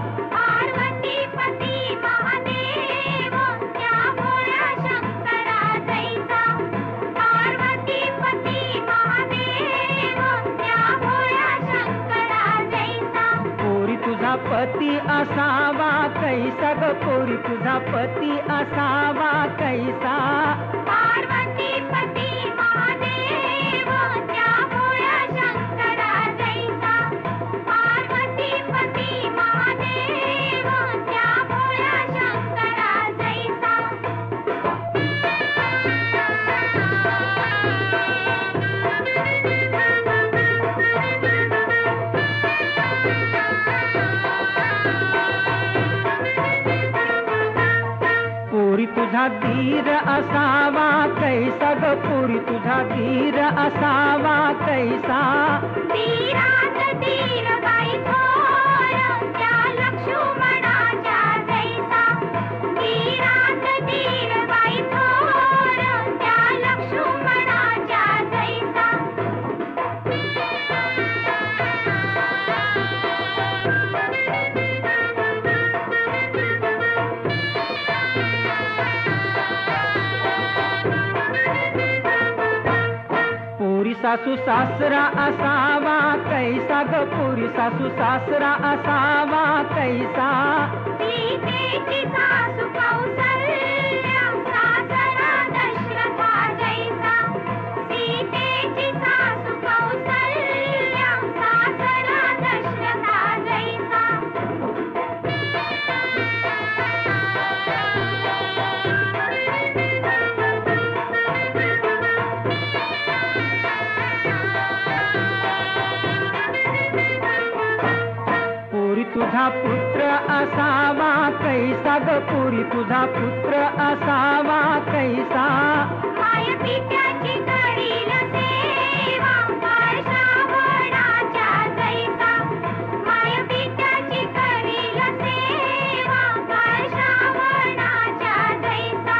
पार्वती पती महादेव त्या भोळ्या शंकरा जैसा पार्वती पती महादेव त्या भोळ्या शंकरा जैसा पोरी तुझा असावा कैसा ग पोरी तुझा पती असावा कैसा पार्वती पती महादेव त्या भोळ्या शंकरा जैसा पार्वती पती महादेव त्या भोळ्या शंकरा जैसा पोरी तुझा धीर असावा कैसा ग पोरी तुझा धीर असावा कैसा धीरात धीर बाई थोर त्या लक्ष्मणाच्या जैसा धीरात धीर बाई थोर त्या लक्ष्मणाच्या जैसा पोरी सासू सासरा असावा कैसा ग पोरी सासू सासरा असावा कैसा सीतेची सासू कौसल्या सासरा दशरथा जैसा सीतेची सासू कौसल्या सासरा दशरथा जैसा पोरी तुझा पुत्र असावा कैसा ग पोरी तुझा पुत्र असावा कैसा माय पित्याची करील सेवा काय श्रावणाच्या जैसा माय पित्याची करील सेवा काय श्रावणाच्या जैसा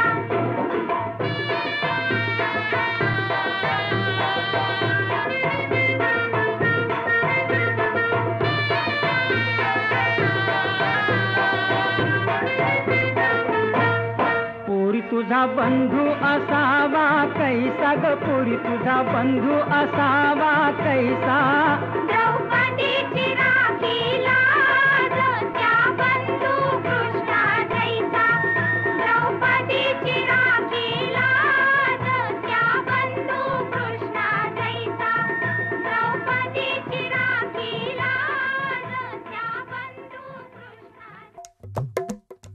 पोरी तुझा बंधू असावा कैसा ग पोरी तुझा बंधू असावा कैसा द्रौपदीची राखी लाज त्या बंधू कृष्णा जैसा द्रौपदीची राखी लाज त्या बंधू कृष्णा जैसा द्रौपदीची राखी लाज त्या बंधू कृष्णा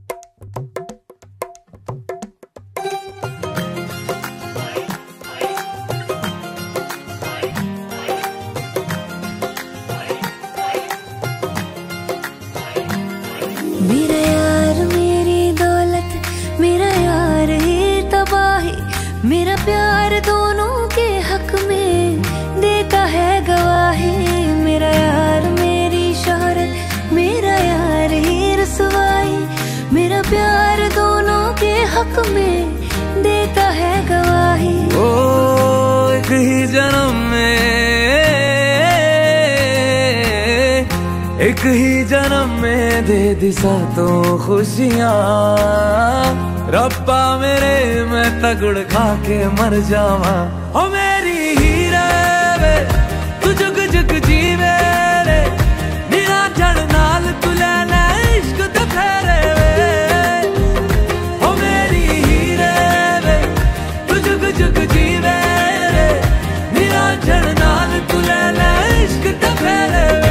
मेरा यार मेरी दौलत मेरा यार ही तबाही मेरा प्यार दोनों के हक में देता है गवाही मेरा यार मेरी शोहरत मेरा यार ही रसवाई मेरा प्यार दोनों के हक में देता है गवाही ओ एक ही जन्म में एक ही जन्म में दे दिशा तो खुशियाँ रब्बा मेरे मैं तगड़ खा के मर जावा ओ मेरी हीरे वे तू जुग जुग जीवे रे निरा जड़ नाल तू लेना इश्क तो फेरे वे ओ मेरी हीरे वे तू जुग जुग जीवे रे निरा जड़ नाल तू लेना इश्क तो फेरे वे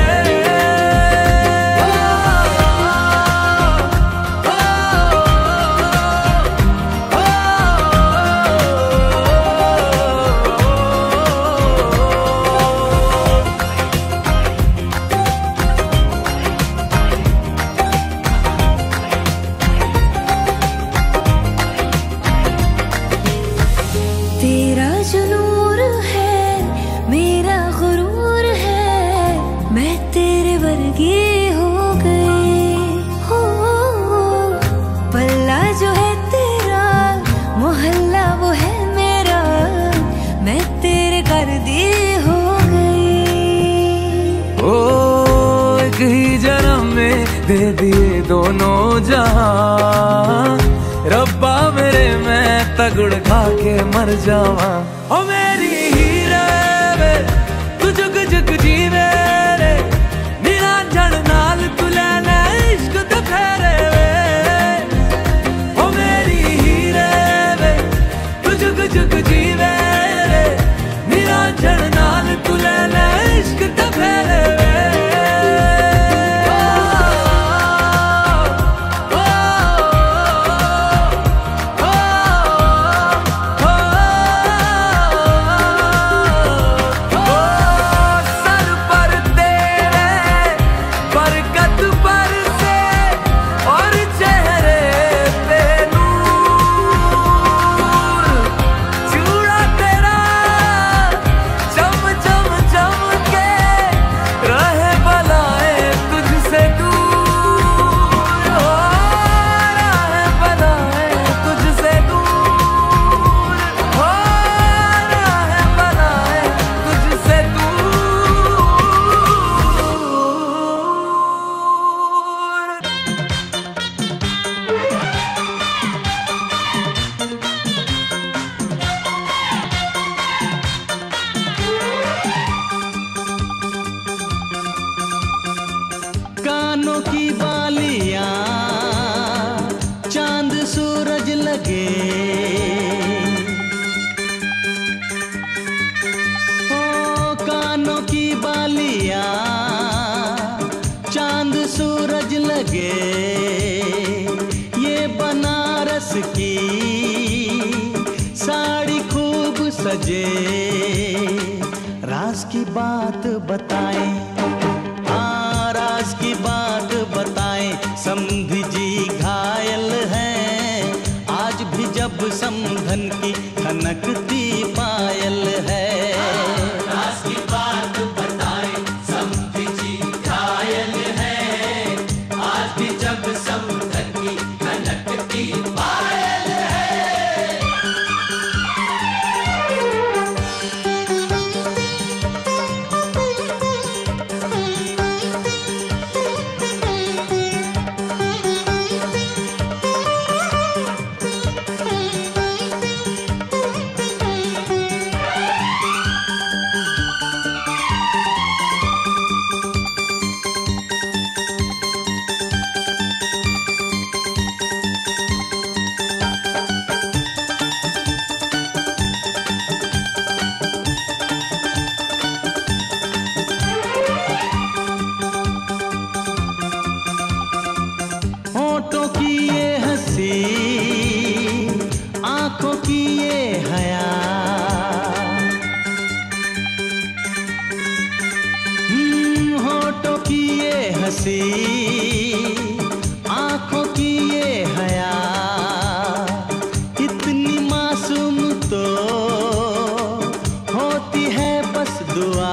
तेरा जो नूर है मेरा गुरूर है मैं तेरे वर्गी हो गई हो पल्ला जो है तेरा मोहल्ला वो है मेरा मैं तेरे कर दी हो गई ओ एक ही जन्म में दे दिए दोनों जहां रब्बा मेरे मैं तगड़ खा के मर जावा ओ मेरी हीरे वे तू जुग जुग जीवे रे निरा जड़ नाल तू लेना इश्क तो फेरे बताएं, हाँ राज की बात बताएं। समधी जी घायल हैं, आज भी जब समधन की खनकती पायल है। राज की बात बताएं, समधी जी घायल हैं, आज भी जब समधन की खनकती पायल है। होठों की ये हंसी, आंखों की ये हया, हम्म, होठों की ये हंसी, आंखों की ये हया, इतनी मासूम तो होती है बस दुआ।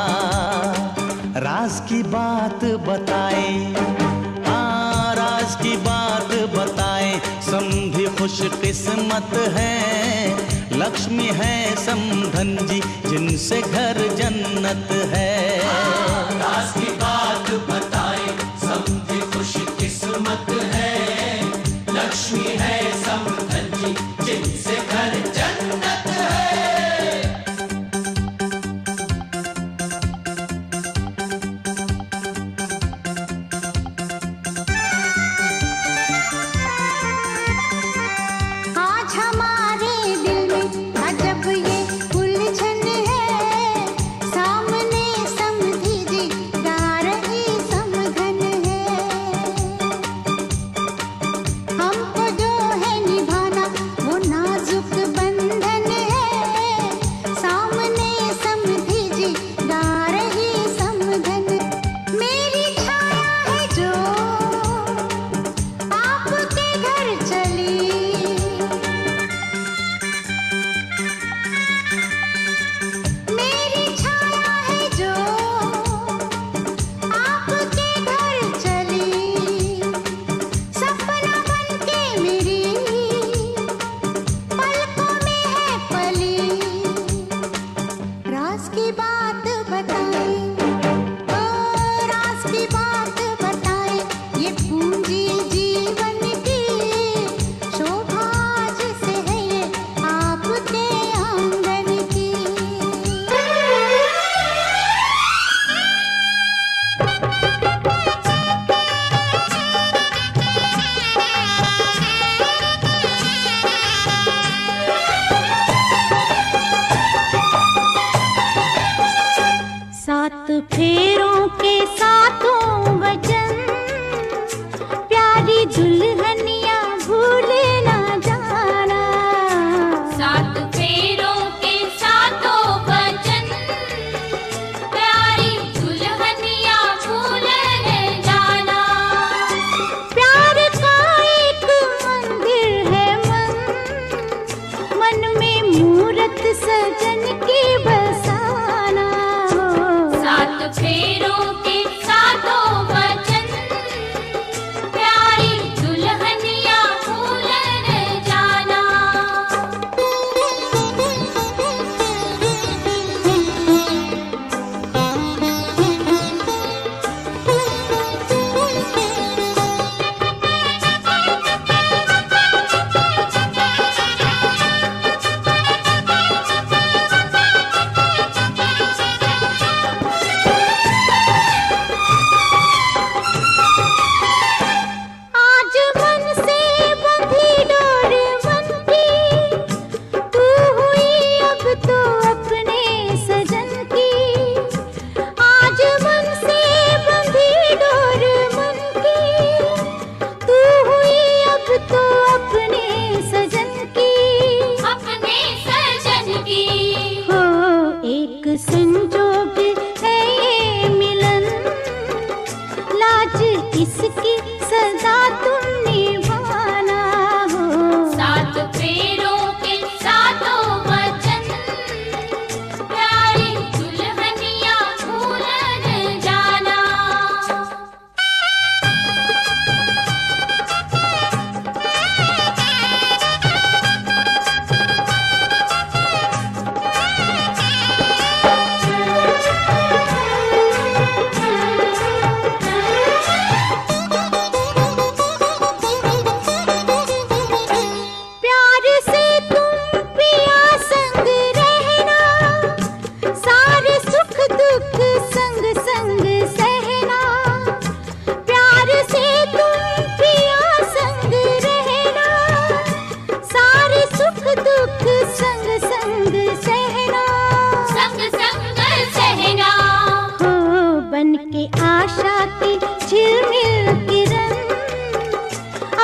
राज की बात बताएं, राज की बात बताएं। समधी खुश किस्मत है, लक्ष्मी है समधन जी जिनसे घर जन्नत है। राज की बात बताएं, समधी खुश किस्मत है, लक्ष्मी है समधन जी जिनसे घर जन्नत है। आज हमारे दिल में अजब ये उलझन है, सामने समधी जी गा रही समधन है। हमको जो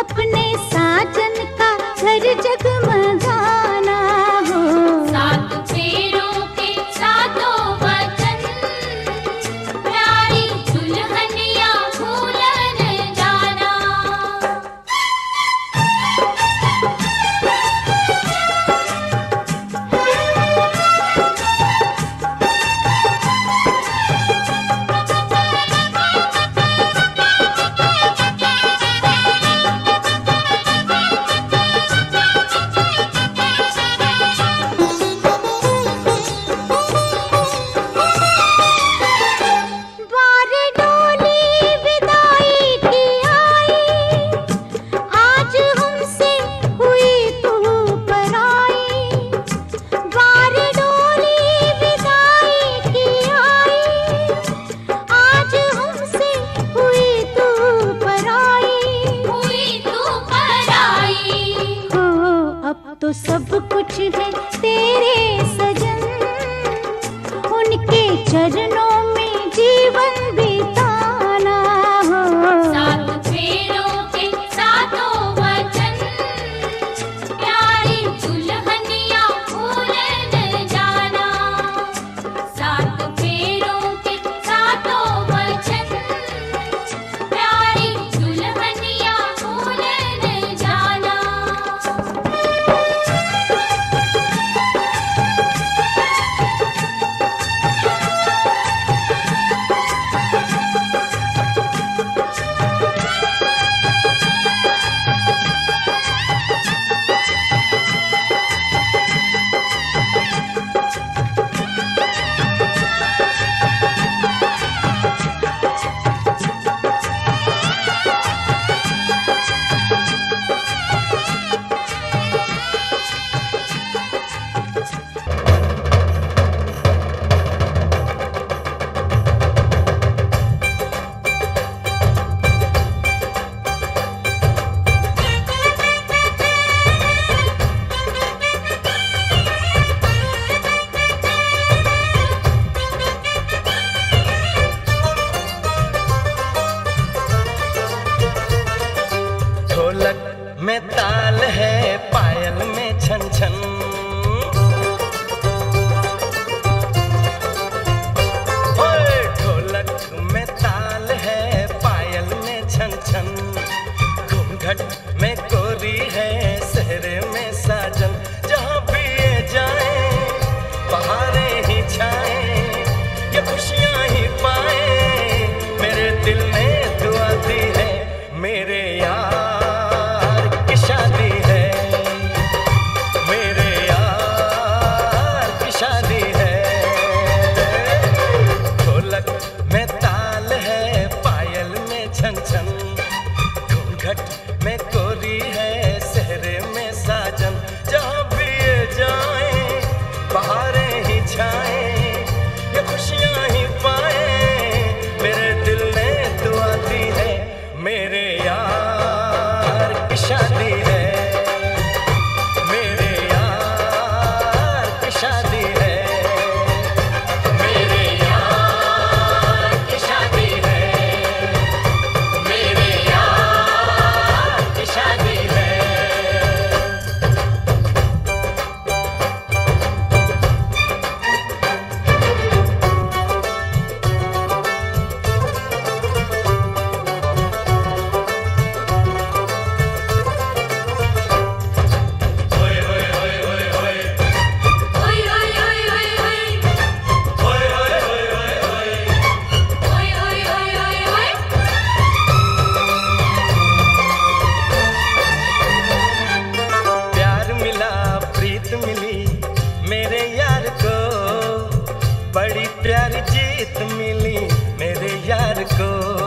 अपने साजन का घर जगमगाना हो। सात फेरों के सातों वचन, प्यारी दुल्हनिया भूल न जाना। बारे डोली विदाई की आई, आज हमसे हुई तू पराई। बारे डोली विदाई की आई, आज हमसे हुई तू पराई। हुई तू पराई। हो अब तो सब कुछ है तेरे सजन, उनके चरणों में जीवन बिताना हो। सात फेरों के सातों वचन, प्यारी दुल्हनिया भूल न जाना। सात फेरों के सातों वचन, प्यारी दुल्हनिया भूल न जाना। ढोलक में ताल है, पायल में छन छन। ओए ढोलक में ताल है, पायल में छन छन। घूंघट में कोरी है, सहरे में साजन। जहाँ भी ये जाए बहारें ही छाए, ये खुशियाँ ही पाए। मेरे दिल में दुआ दी है, मेरे यार की शादी है। मेरे यार की शादी है। ढोलक में ताल है, पायल में छन छन। घूंघट में कोरी है, सहरे में साजन। जहाँ भी ये जाए बहारें ही छाए, ये खुशियाँ ही पाए। मेरे दिल ने दुआ दी है, मेरे यार की शादी है। मेरे यार की शादी है। मेरे यार की शादी है। मेरे यार की शादी है। प्यार मिला, प्रीत मिली मेरे यार को। बड़ी प्यारी जीत मिली मेरे यार को।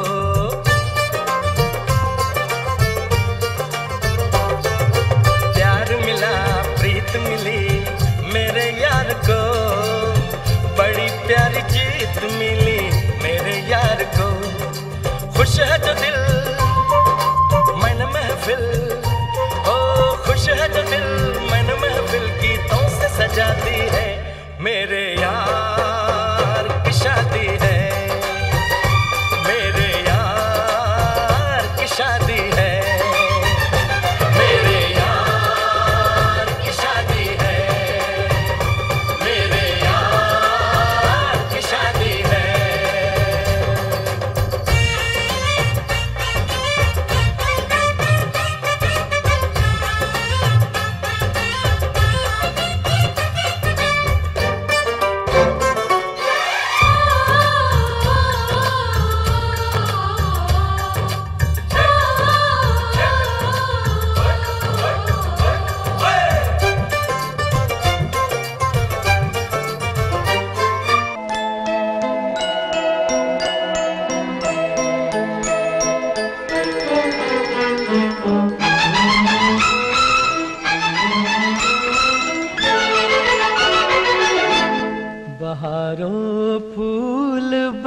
प्यार मिला, प्रीत मिली मेरे यार को। बड़ी प्यारी जीत मिली मेरे यार को। खुश है जो दिल मन महफिल, ओ खुश है जो दिल मन महफिल गीतों से सजाती है। मेरे यार की शादी है। मेरे यार की शादी है।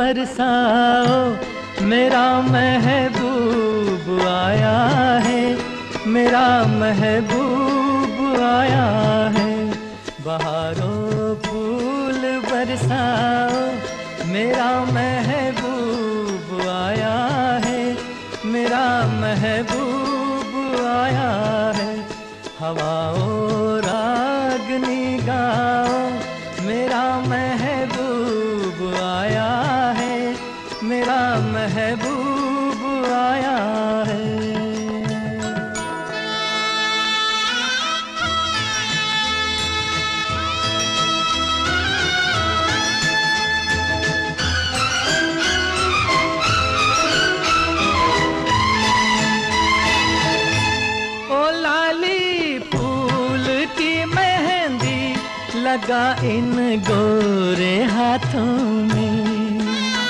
बरसाओ, मेरा महबूब आया है, मेरा महबूब आया है। बहारों फूल बरसाओ, मेरा महबूब आया है, मेरा महबूब आया है। हवाओं रागनी गाओ, मेरा महबूब आया है, मेरा महबूब आया है। लगा इन गोरे हाथों में,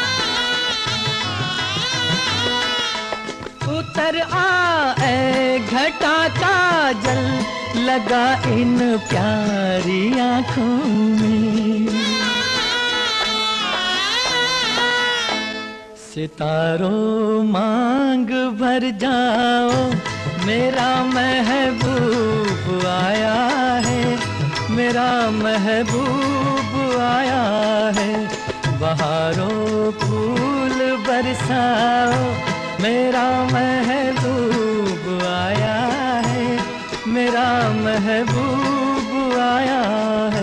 उतर आए घटा का जल, लगा इन प्यारी आँखों में। सितारों मांग भर जाओ, मेरा महबूब आया है, मेरा महबूब आया है। बहारों फूल बरसाओ, मेरा महबूब आया है, मेरा महबूब आया है।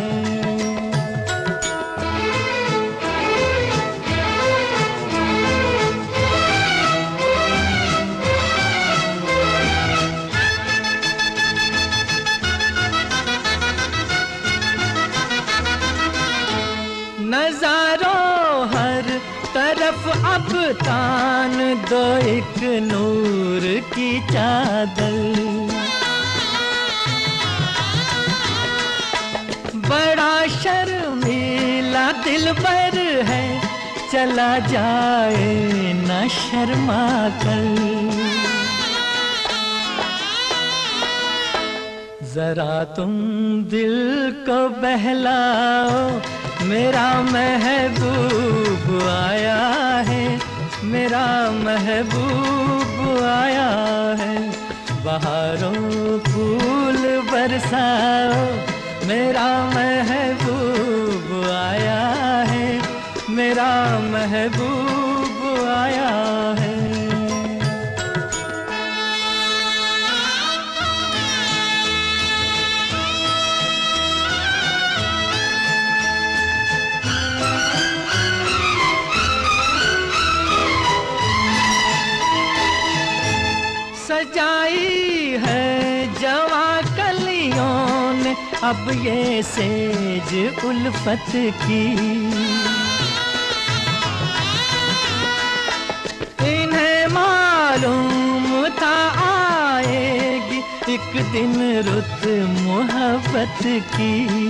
नजारों हर तरफ अब तान दो एक नूर की चादर, बड़ा शर्मीला दिलबर है, चला जाए न शर्मा कर। जरा तुम दिल को बहलाओ, मेरा महबूब आया है, मेरा महबूब आया है। बहारों फूल बरसाओ, मेरा महबूब आया है, मेरा महबूब आया है। सजाई है जवा कलियों ने अब ये सेज उल्फत की, इन्हें मालूम था आएगी एक दिन रुत मोहब्बत की।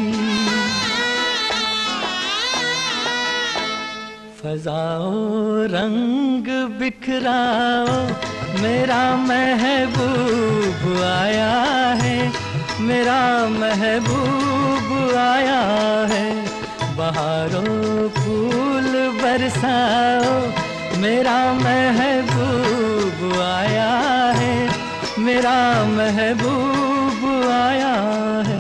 फजाओ रंग बिखराओ, मेरा महबूब आया है, मेरा महबूब आया है। बहारों फूल बरसाओ, मेरा महबूब आया है, मेरा महबूब आया है।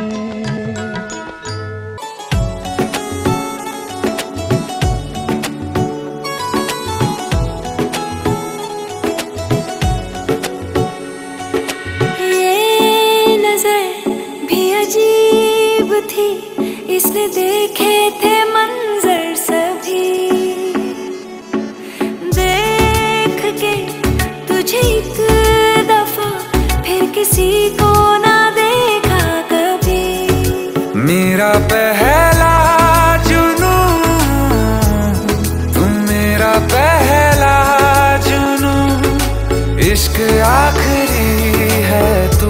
अजीब थी, इसने देखे थे मंजर सभी, देख के तुझे एक दफा फिर किसी को ना देखा कभी। मेरा पहला जुनू, तुम मेरा पहला जुनू, इश्क आखिरी है तू।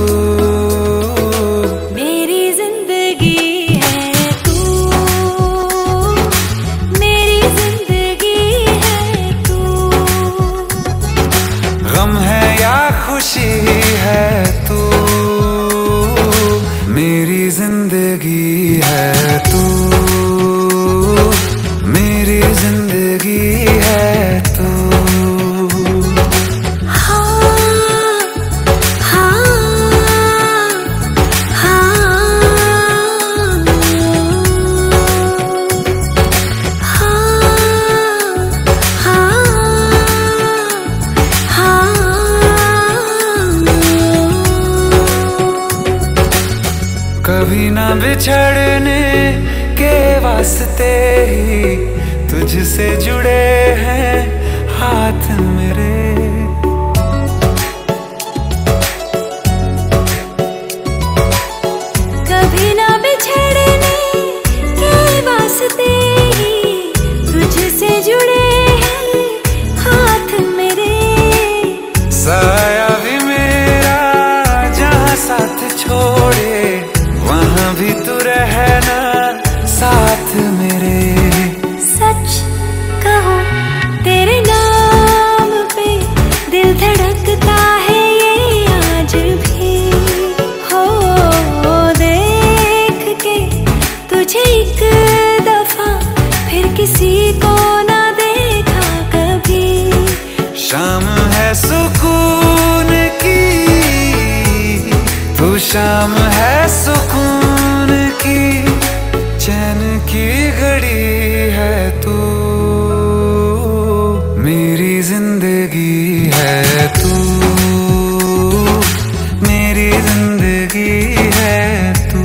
खुशी है तू, मेरी जिंदगी है तू, मेरी जिंदगी बिछड़ने के वास्ते ही तुझसे जुड़े हैं हाथ मेरे। कभी ना बिछड़ने के वास्ते ही तुझसे जुड़े हैं हाथ मेरे। साया भी मेरा जहाँ साथ छोड़े वहाँ भी तू रहना साथ मेरे। सच कहो तेरे नाम पे दिल धड़कता है ये आज भी। हो देख के तुझे एक दफा फिर किसी को ना देखा कभी। शाम है सुकून की तू शाम है सुकून की चैन की घड़ी है तू मेरी जिंदगी है तू मेरी जिंदगी है तू।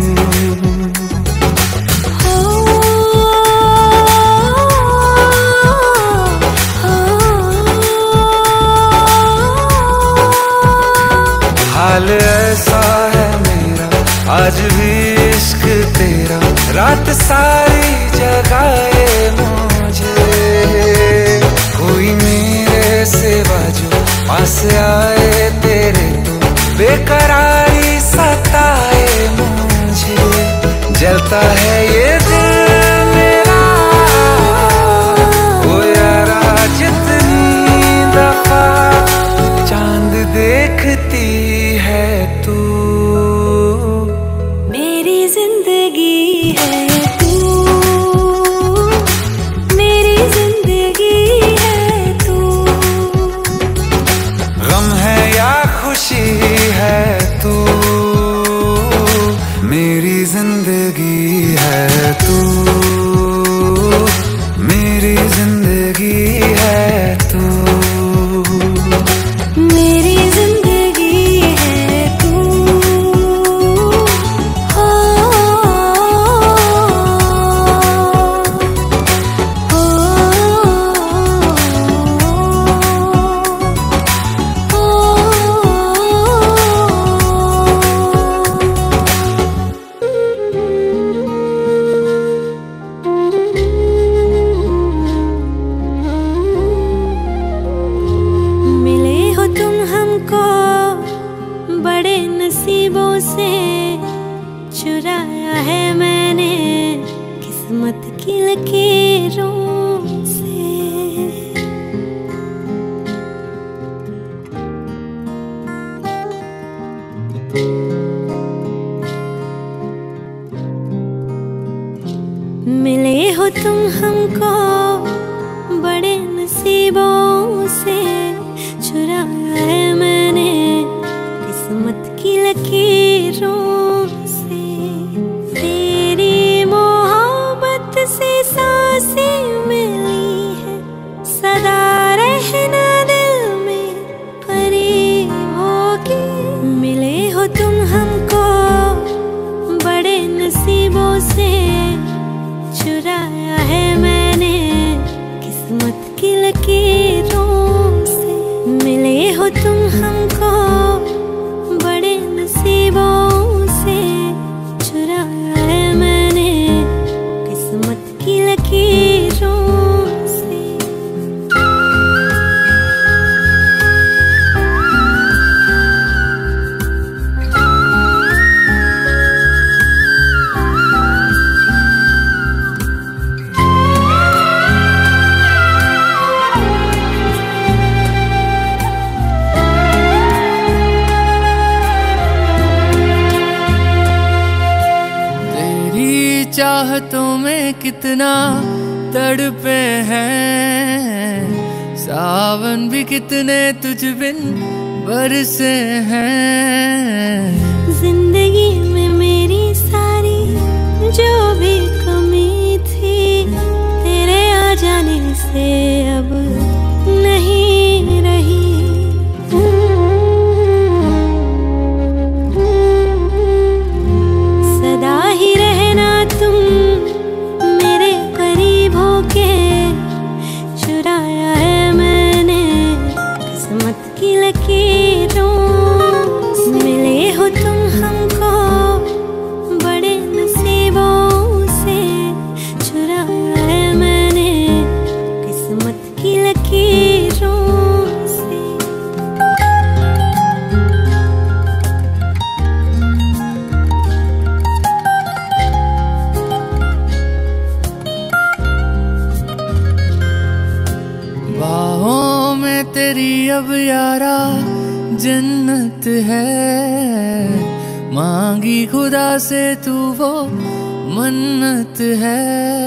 हाल ऐसा है मेरा आज भी इश्क तेरा रात सारी जगाए मुझे। कोई मेरे सिवा जो पास आए तेरे तो बेकरारी सताए मुझे। जलता है ये दिल मेरा ओ यारा जितनी दफा चांद देखती है तू मेरी जिंदगी है तू मेरी जिंदगी है तू। गम है या खुशी है तू मेरी जिंदगी है तू मेरी जिंदगी है तू मेरी जिंदगी है तू। हो मिले हो तुम हमको बड़े नसीबों से चुराया है मैंने किस्मत की लकीरों से। मिले हो तुम हमको बड़े नसीबों से चुराया है मैंने किस्मत की लकीरों से। तेरी मोहब्बत से सांसें मिली है सदा रहना दिल में परी होगी। मिले हो तुम हमको बड़े नसीबों से चुराया है मैंने किस्मत की लकीरों से। मिले हो तुम हमको बड़े नसीबों से चुराया है मैंने किस्मत की लकीरों से। चाहतों में कितना तड़पे हैं सावन भी कितने तुझ बिन बरसे हैं। जिंदगी में मेरी सारी जो भी कमी थी तेरे आ जाने से अब नहीं रही। सदा ही है, मांगी खुदा से तू वो मन्नत है।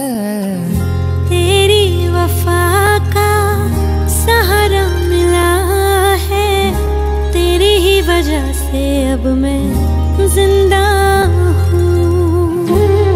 तेरी वफा का सहारा मिला है, तेरी ही वजह से अब मैं जिंदा हूँ।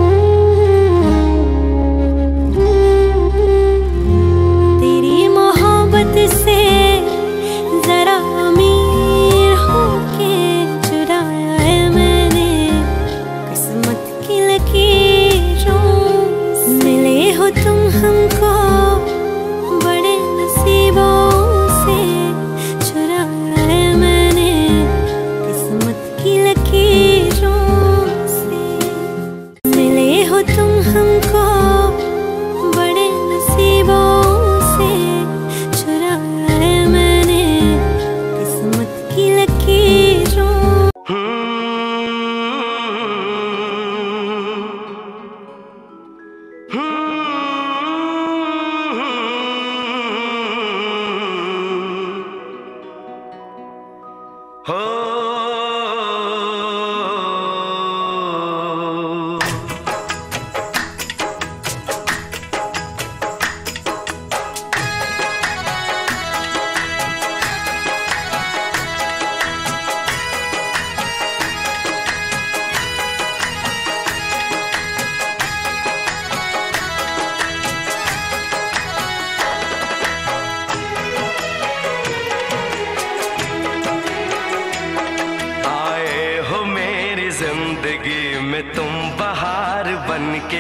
तेरी मोहब्बत से जरा अमीर होके चुराया है मैंने किस्मत की लकीरों। मिले हो तुम हमको बड़े नसीबों से, चुराया है मैंने किस्मत की लकीरों से। मिले हो तुम हमको बड़े नसीबों से, चुराया है मैंने किस्मत की लकीरों। जिंदगी में तुम बहार बनके,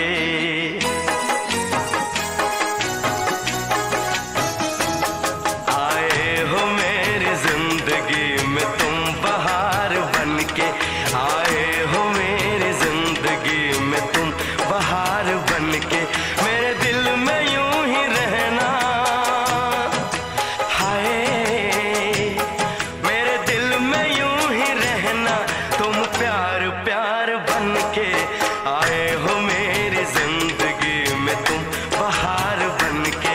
आए हो मेरी जिंदगी में तुम बहार बनके, आए हो मेरी जिंदगी में तुम बहार बनके। मेरे दिल में यूं ही रहना, हाय मेरे दिल में यूं ही रहना, तुम प्यार प्यार बनके, आए हो मेरी जिंदगी में तुम बहार बनके।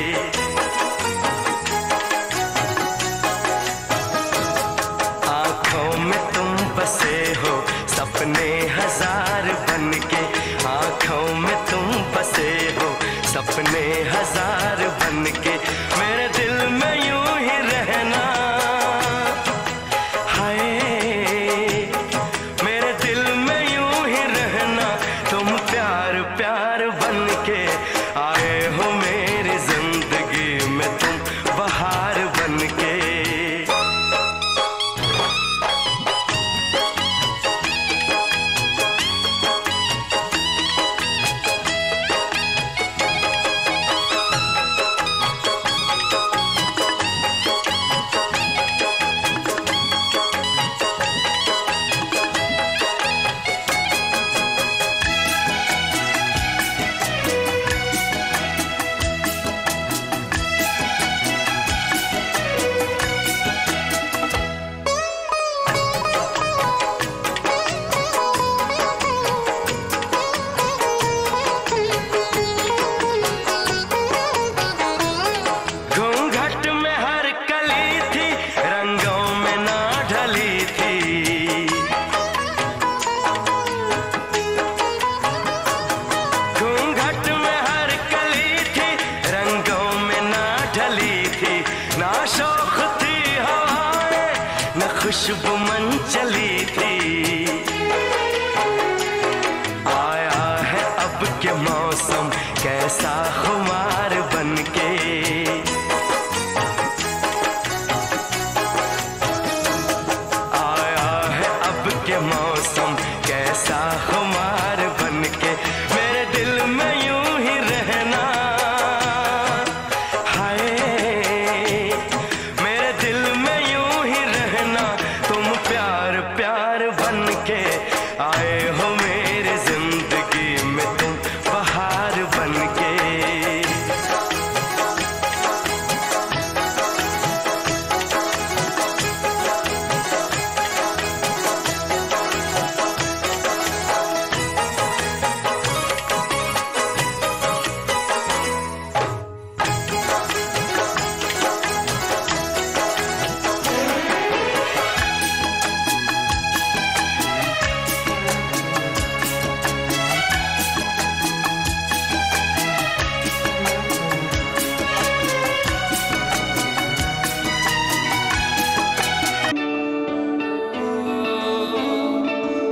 आंखों में तुम बसे हो सपने हजार बनके, आंखों में तुम बसे हो सपने हजार बनके। मेरे दिल में यूं ही रहना, हाय मेरे दिल में यूं ही रहना, तुम प्यार प्यार बनके, आए हो मेरी जिंदगी में तुम बहार बनके। खुशबू मन चली थी, आया है अब के मौसम कैसा खुमार बनके, आया है अब के मौसम कैसा खुमार बनके। मेरे दिल में यूं ही रहना, हाय मेरे दिल में यूं ही रहना, तुम प्यार प्यार बन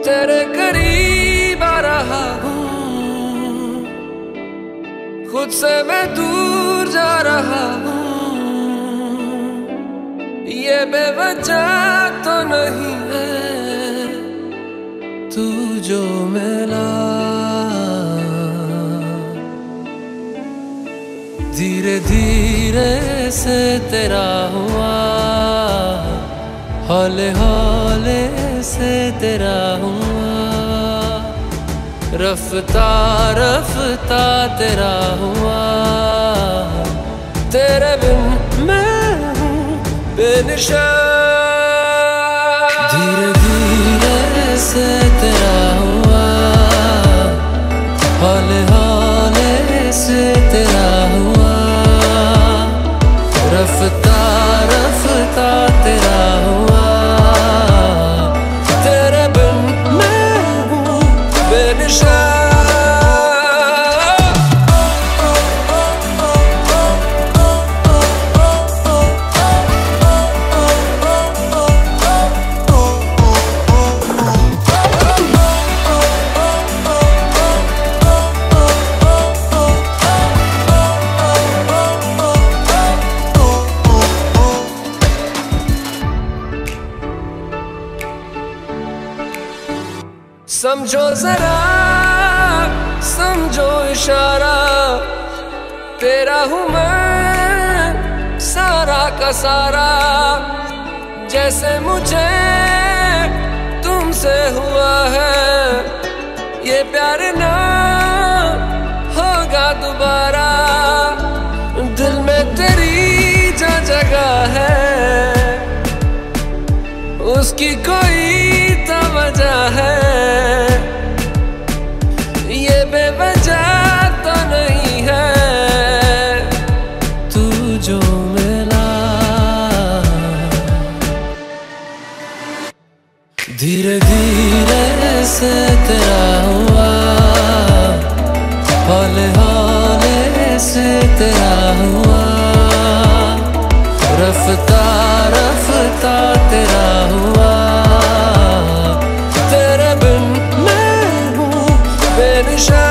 तेरे करीब आ रहा हूँ, खुद से मैं दूर जा रहा हूँ। ये बेवजह तो नहीं है तू जो मिला, धीरे धीरे से तेरा हुआ, हौले हौले से तेरा हुआ, रफ्ता रफ्ता तेरा हुआ। तेरे बिन मैं हूँ बेनिशान, धीरे धीरे से तेरा हुआ, हौले हौले से तेरा हुआ, रफ्ता रफ्ता तेरा हुआ। तेरे बिन मैं हूँ बेनिशान। समझो जरा समझो इशारा, तेरा हूँ मैं सारा का सारा। जैसे मुझे तुमसे हुआ है, ये प्यार ना होगा दोबारा। दिल में तेरी जो जगह है, उसकी कोई तो वजह है। ये बेवजह तो नहीं है तू जो मिला, धीरे धीरे से तेरा हुआ, हौले हौले से तेरा हुआ, रफ्ता रफ्ता तेरा हुआ। तेरे बिन मैं हूँ बेनिशान।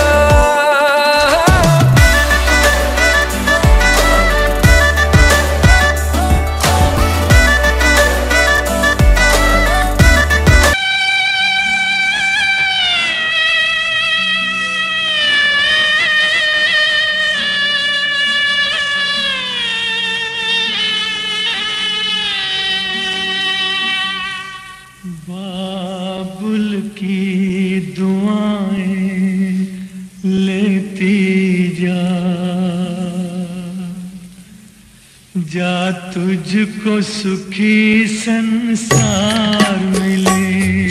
बाबुल की दुआएं लेती जा, जा तुझको सुखी संसार मिले।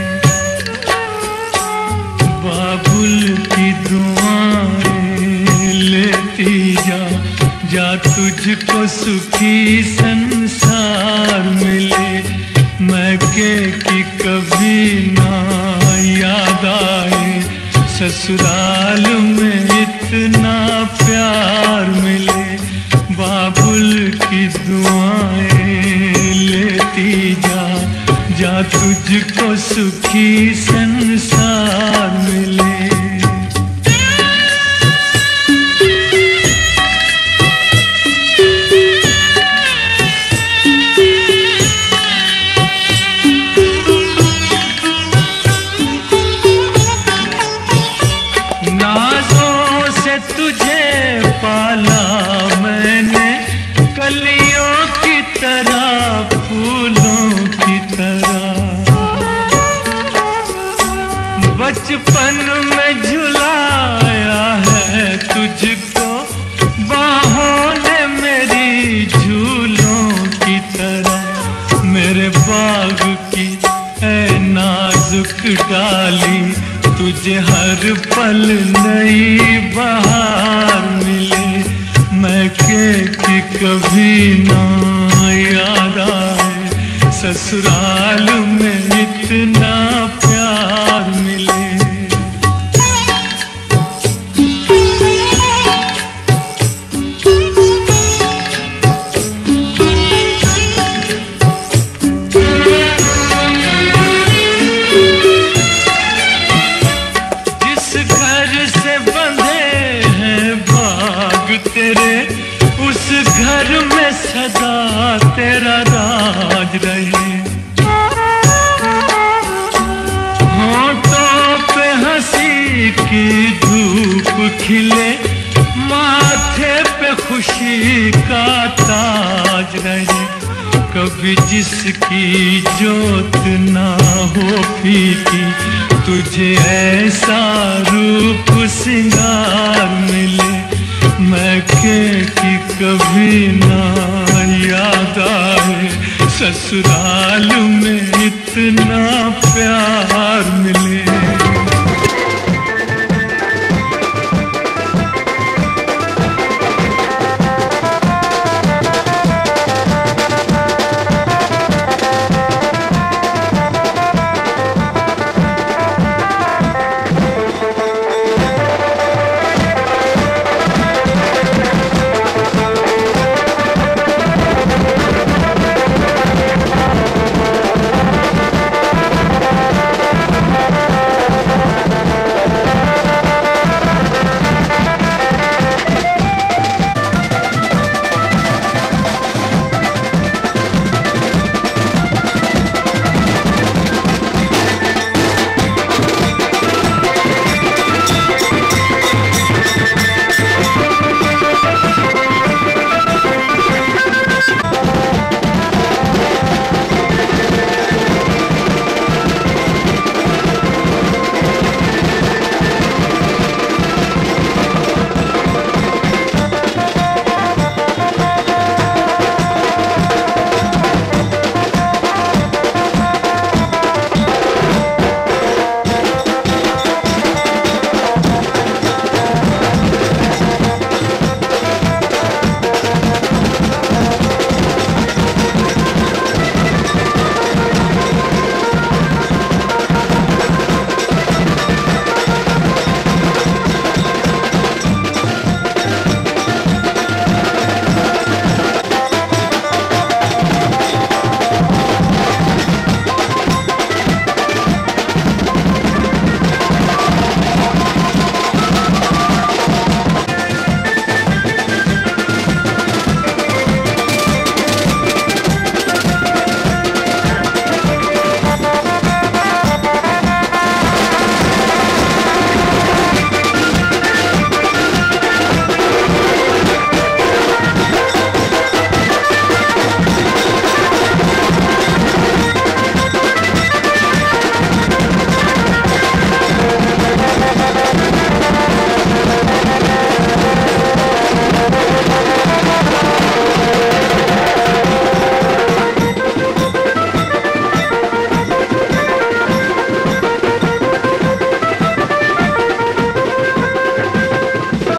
बाबुल की दुआएं लेती जा, जा तुझको सुखी संसार मिले। मैं के कि कभी ना याद आए, ससुराल में इतना प्यार मिले। बाबुल की दुआएं लेती जा, जा तुझको सुखी संसार मिले। तुझे पाला मैंने कलियों की तरह, फूलों की तरह। बचपन में झुलाया है तुझको बाहों ने मेरी, झूलों की तरह। मेरे बाग की है नाजुक डाली, तुझे हर पल नई बहार मिले। मैं के कि कभी ना याद आए, ससुराल में इतना प्यार मिले। कभी जिसकी जोत ना हो फीकी, तुझे ऐसा रूप सिंगार मिले मैं के कि कभी ना याद आए। ससुराल में इतना